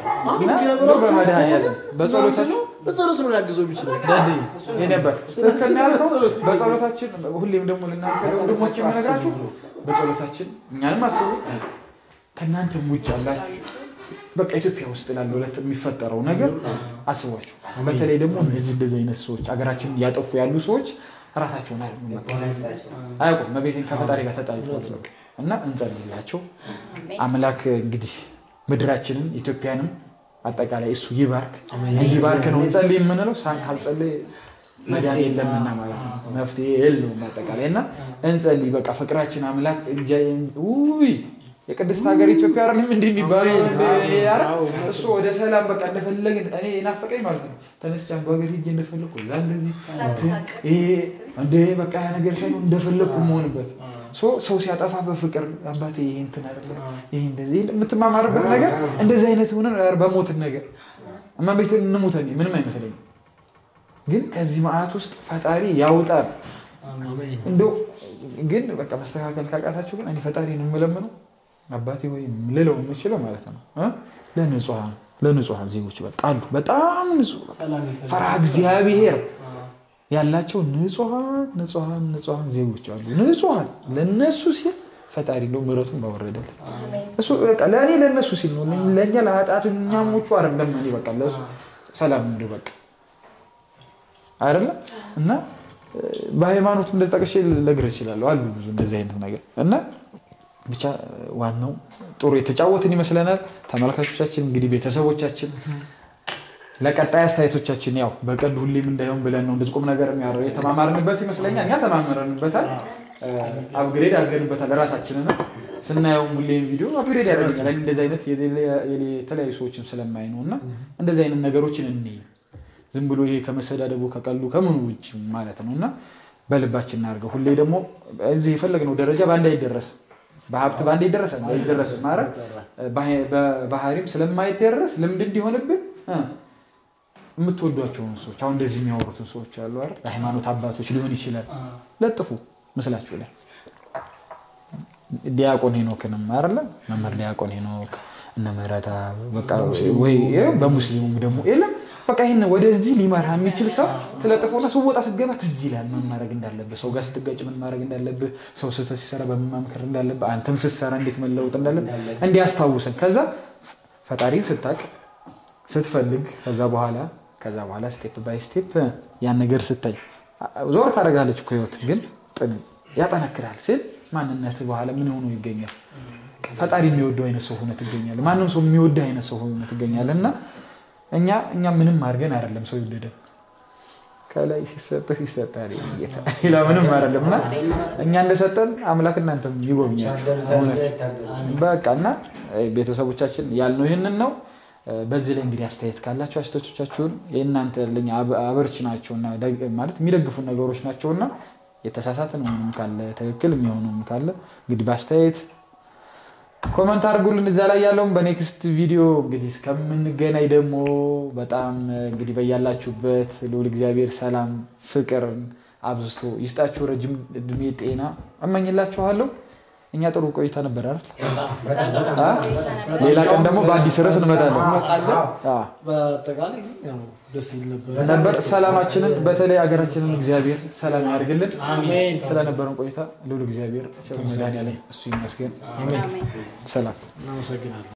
በጸሎት ነው ያግዘው የሚችለው ዳዲ የነበር ተከናልኩ በጸሎታችን ሁሌም ደግሞ ለናንተ ወንድሞች የምነግራችሁ በጸሎታችን እኛንም አስቡ ከናንተም ውጭ አላችሁ በቃ ኢትዮጵያ ውስጥ ላለው ለተ የሚፈጠረው ነገር አስቧችሁ በተለይ ደግሞ እንደዚህ አይነት ሰዎች አገራችንን ያጠፉ ያሉ ሰዎች ራሳቸውን አይቆም መቤቴን ከፈጣሪ ጋር ተጣልተው እና እንጸልይላቸው አምላክ እንግዲህ ምድራችንን ኢትዮጵያንም አጠቃላይ እሱ ይባርክ እንዲባርክ ነው እንጸልይ የምንለው ካልጸለይ መዳን የለምና ማለት ነው መፍትሄ የለውም አጠቃላይና እንጸልይ በቃ ፍቅራችን አምላክ ውይ የቅድስት ሀገር ኢትዮጵያ አይደለም እንደሚባለው ያራ እሱ ወደ ሰላም በቃ እንደፈለገ እኔ እናፈቀኝ ማለት ነው ተነስቻን በአገር ሄጄ እንደፈለኩ እዛ እንደዚህ እንደ በቃ ያ ነገር ሳይሆን እንደፈለኩ መሆንበት ሰው ሲያጠፋ በፍቅር አባቴ ይሄ እንትን አይደለም ይሄ እንደዚህ የምትማማርበት ነገር እንደዚህ አይነት ሆነ በሞት ነገር እማቤት እንሞተኝ ምንም አይመስለኝም ግን ከዚህ መዓት ውስጥ ፈጣሪ ያውጣል እንደው ግን በቃ መስተካከል ካቃታችሁ ግን እኔ ፈጣሪ ነው የምለምነው አባቴ ወይ ለለው የምችለው ማለት ነው ለንጹሃን ዜጎች በቃ አሉ በጣም ንጹህ ፈራህ እግዚአብሔር ያላቸው ንጹሃን ዜጎች አሉ ንጹሃን ለነሱ ሲል ፈጣሪ ነው ምሕረቱን ባወረደል እሱ በቃ ለነሱ ሲል ነው ለኛ ለኃጢአተኞቹ አይደለም እኔ በቃ ለሱ ሰላም እንደው በቃ አይደለም እና በሃይማኖት እንደተጠቀሽ ለግሬስ ይችላል አሉ ብዙ እንደዚህ አይነት ነገር እና ብቻ ዋናው ጥሩ የተጫወትን ይመስለናል ተመልካቾቻችን እንግዲህ ቤተሰቦቻችን ለቀጣይ አስተያየቶቻችን ያው በቀል ሁሌም እንዳይሆን ብለን ነው እንደዚህ ቁም ነገር የሚያረው የተማማርንበት ይመስለኛል እኛ ተማማርንበታል አፕግሬድ አድርገንበታል ራሳችንን ስናየው ሁሌም ቪዲዮ አፕግሬድ ያደርጋል እንደዚህ አይነት የተለያዩ ሰዎችን ስለማይ ነውና እንደዚህ አይነት ነገሮችን እንይ ዝም ብሎ ይሄ ከመሰዳደቡ ከቀሉ ከምን ውጭ ማለት ነውና በልባችን እናርገው ሁሌ ደግሞ እዚህ የፈለግነው ደረጃ ባንዳ ይደረስ በሀብት ባንዳ ይደረስ ማለት በባህሪም ስለማይደረስ ልምድ እንዲሆንብን የምትወዷቸውን ሰዎች አሁን እንደዚህ የሚያወሩትን ሰዎች አሉ አይደል ሃይማኖት አባቶች ሊሆን ይችላል ለጥፉ መስላችሁ ላይ ዲያቆን ሄኖክንም አይደል መምህር ዲያቆን ሄኖክ እና መራታ በቃ ወይ በሙስሊሙም ደግሞ የለም በቃ ይሄን ወደዚህ ሊመራ የሚችል ሰው ተለጥፎና ሰው ወጣ ሲገባ ትዝ ይላል ምን ማድረግ እንዳለበት ሰው ጋር ስትጋጭ ምን ማድረግ እንዳለበት ሰው ሲሰራ በመማከር እንዳለበት አንተም ስትሰራ እንዴት መለወጥ እንዳለበት እንዲያስታውሰን ከዛ ፈጣሪን ስታቅ ስትፈልግ ከዛ በኋላ ስቴፕ ባይ ስቴፕ ያን ነገር ስታይ ዞር ታረጋለች እኮ ህይወት ግን ያጠናክራል ሲል ማንነት በኋላ ምን ሆኖ ይገኛል ፈጣሪ የሚወደው አይነት ሰው ሆነ ትገኛለ ማንንም ሰው የሚወደው አይነት ሰው ሆነ ትገኛለና እኛ ምንም አድርገን አይደለም ሰው ይወደደ ከላይ ሲሰጥህ ይሰጣል ይላ ምንም አይደለምና እኛ እንደሰጠን አምላክ እናንተም ይጎብኛችሁ በቃና ቤተሰቦቻችን ያልነው ይሄንን ነው በዚህ ላይ እንግዲህ አስተያየት ካላችሁ አስተያየቶቻችሁን የእናንተ ለኛ አበርች ናቸውና ማለት የሚደግፉ ነገሮች ናቸውና የተሳሳተን ምንም ካለ ትክክል የሚሆነውም ካለ እንግዲህ በአስተያየት ኮሜንት አድርጉልን እዛ ላይ ያለውን በኔክስት ቪዲዮ እንግዲህ እስከምንገናኝ ደግሞ በጣም እንግዲህ በያላችሁበት ለሁሉ እግዚአብሔር ሰላም ፍቅር አብዝቶ ይስጣችሁ ረጅም እድሜ ጤና እመኝላችኋለሁ እኛ ጥሩ ቆይታ ነበር አይደል ሌላ ቀን ደግሞ በአዲስ ርዕስ እንመጣለን በአጠቃላይ ደስ ይል ነበር ሰላማችንን በተለይ ሀገራችንን እግዚአብሔር ሰላም ያድርግልን አሜን ስለነበረን ቆይታ ለሁሉ እግዚአብሔር ቸር መዳን ያለ እሱ ይመስገን አሜን ሰላም እናመሰግናለን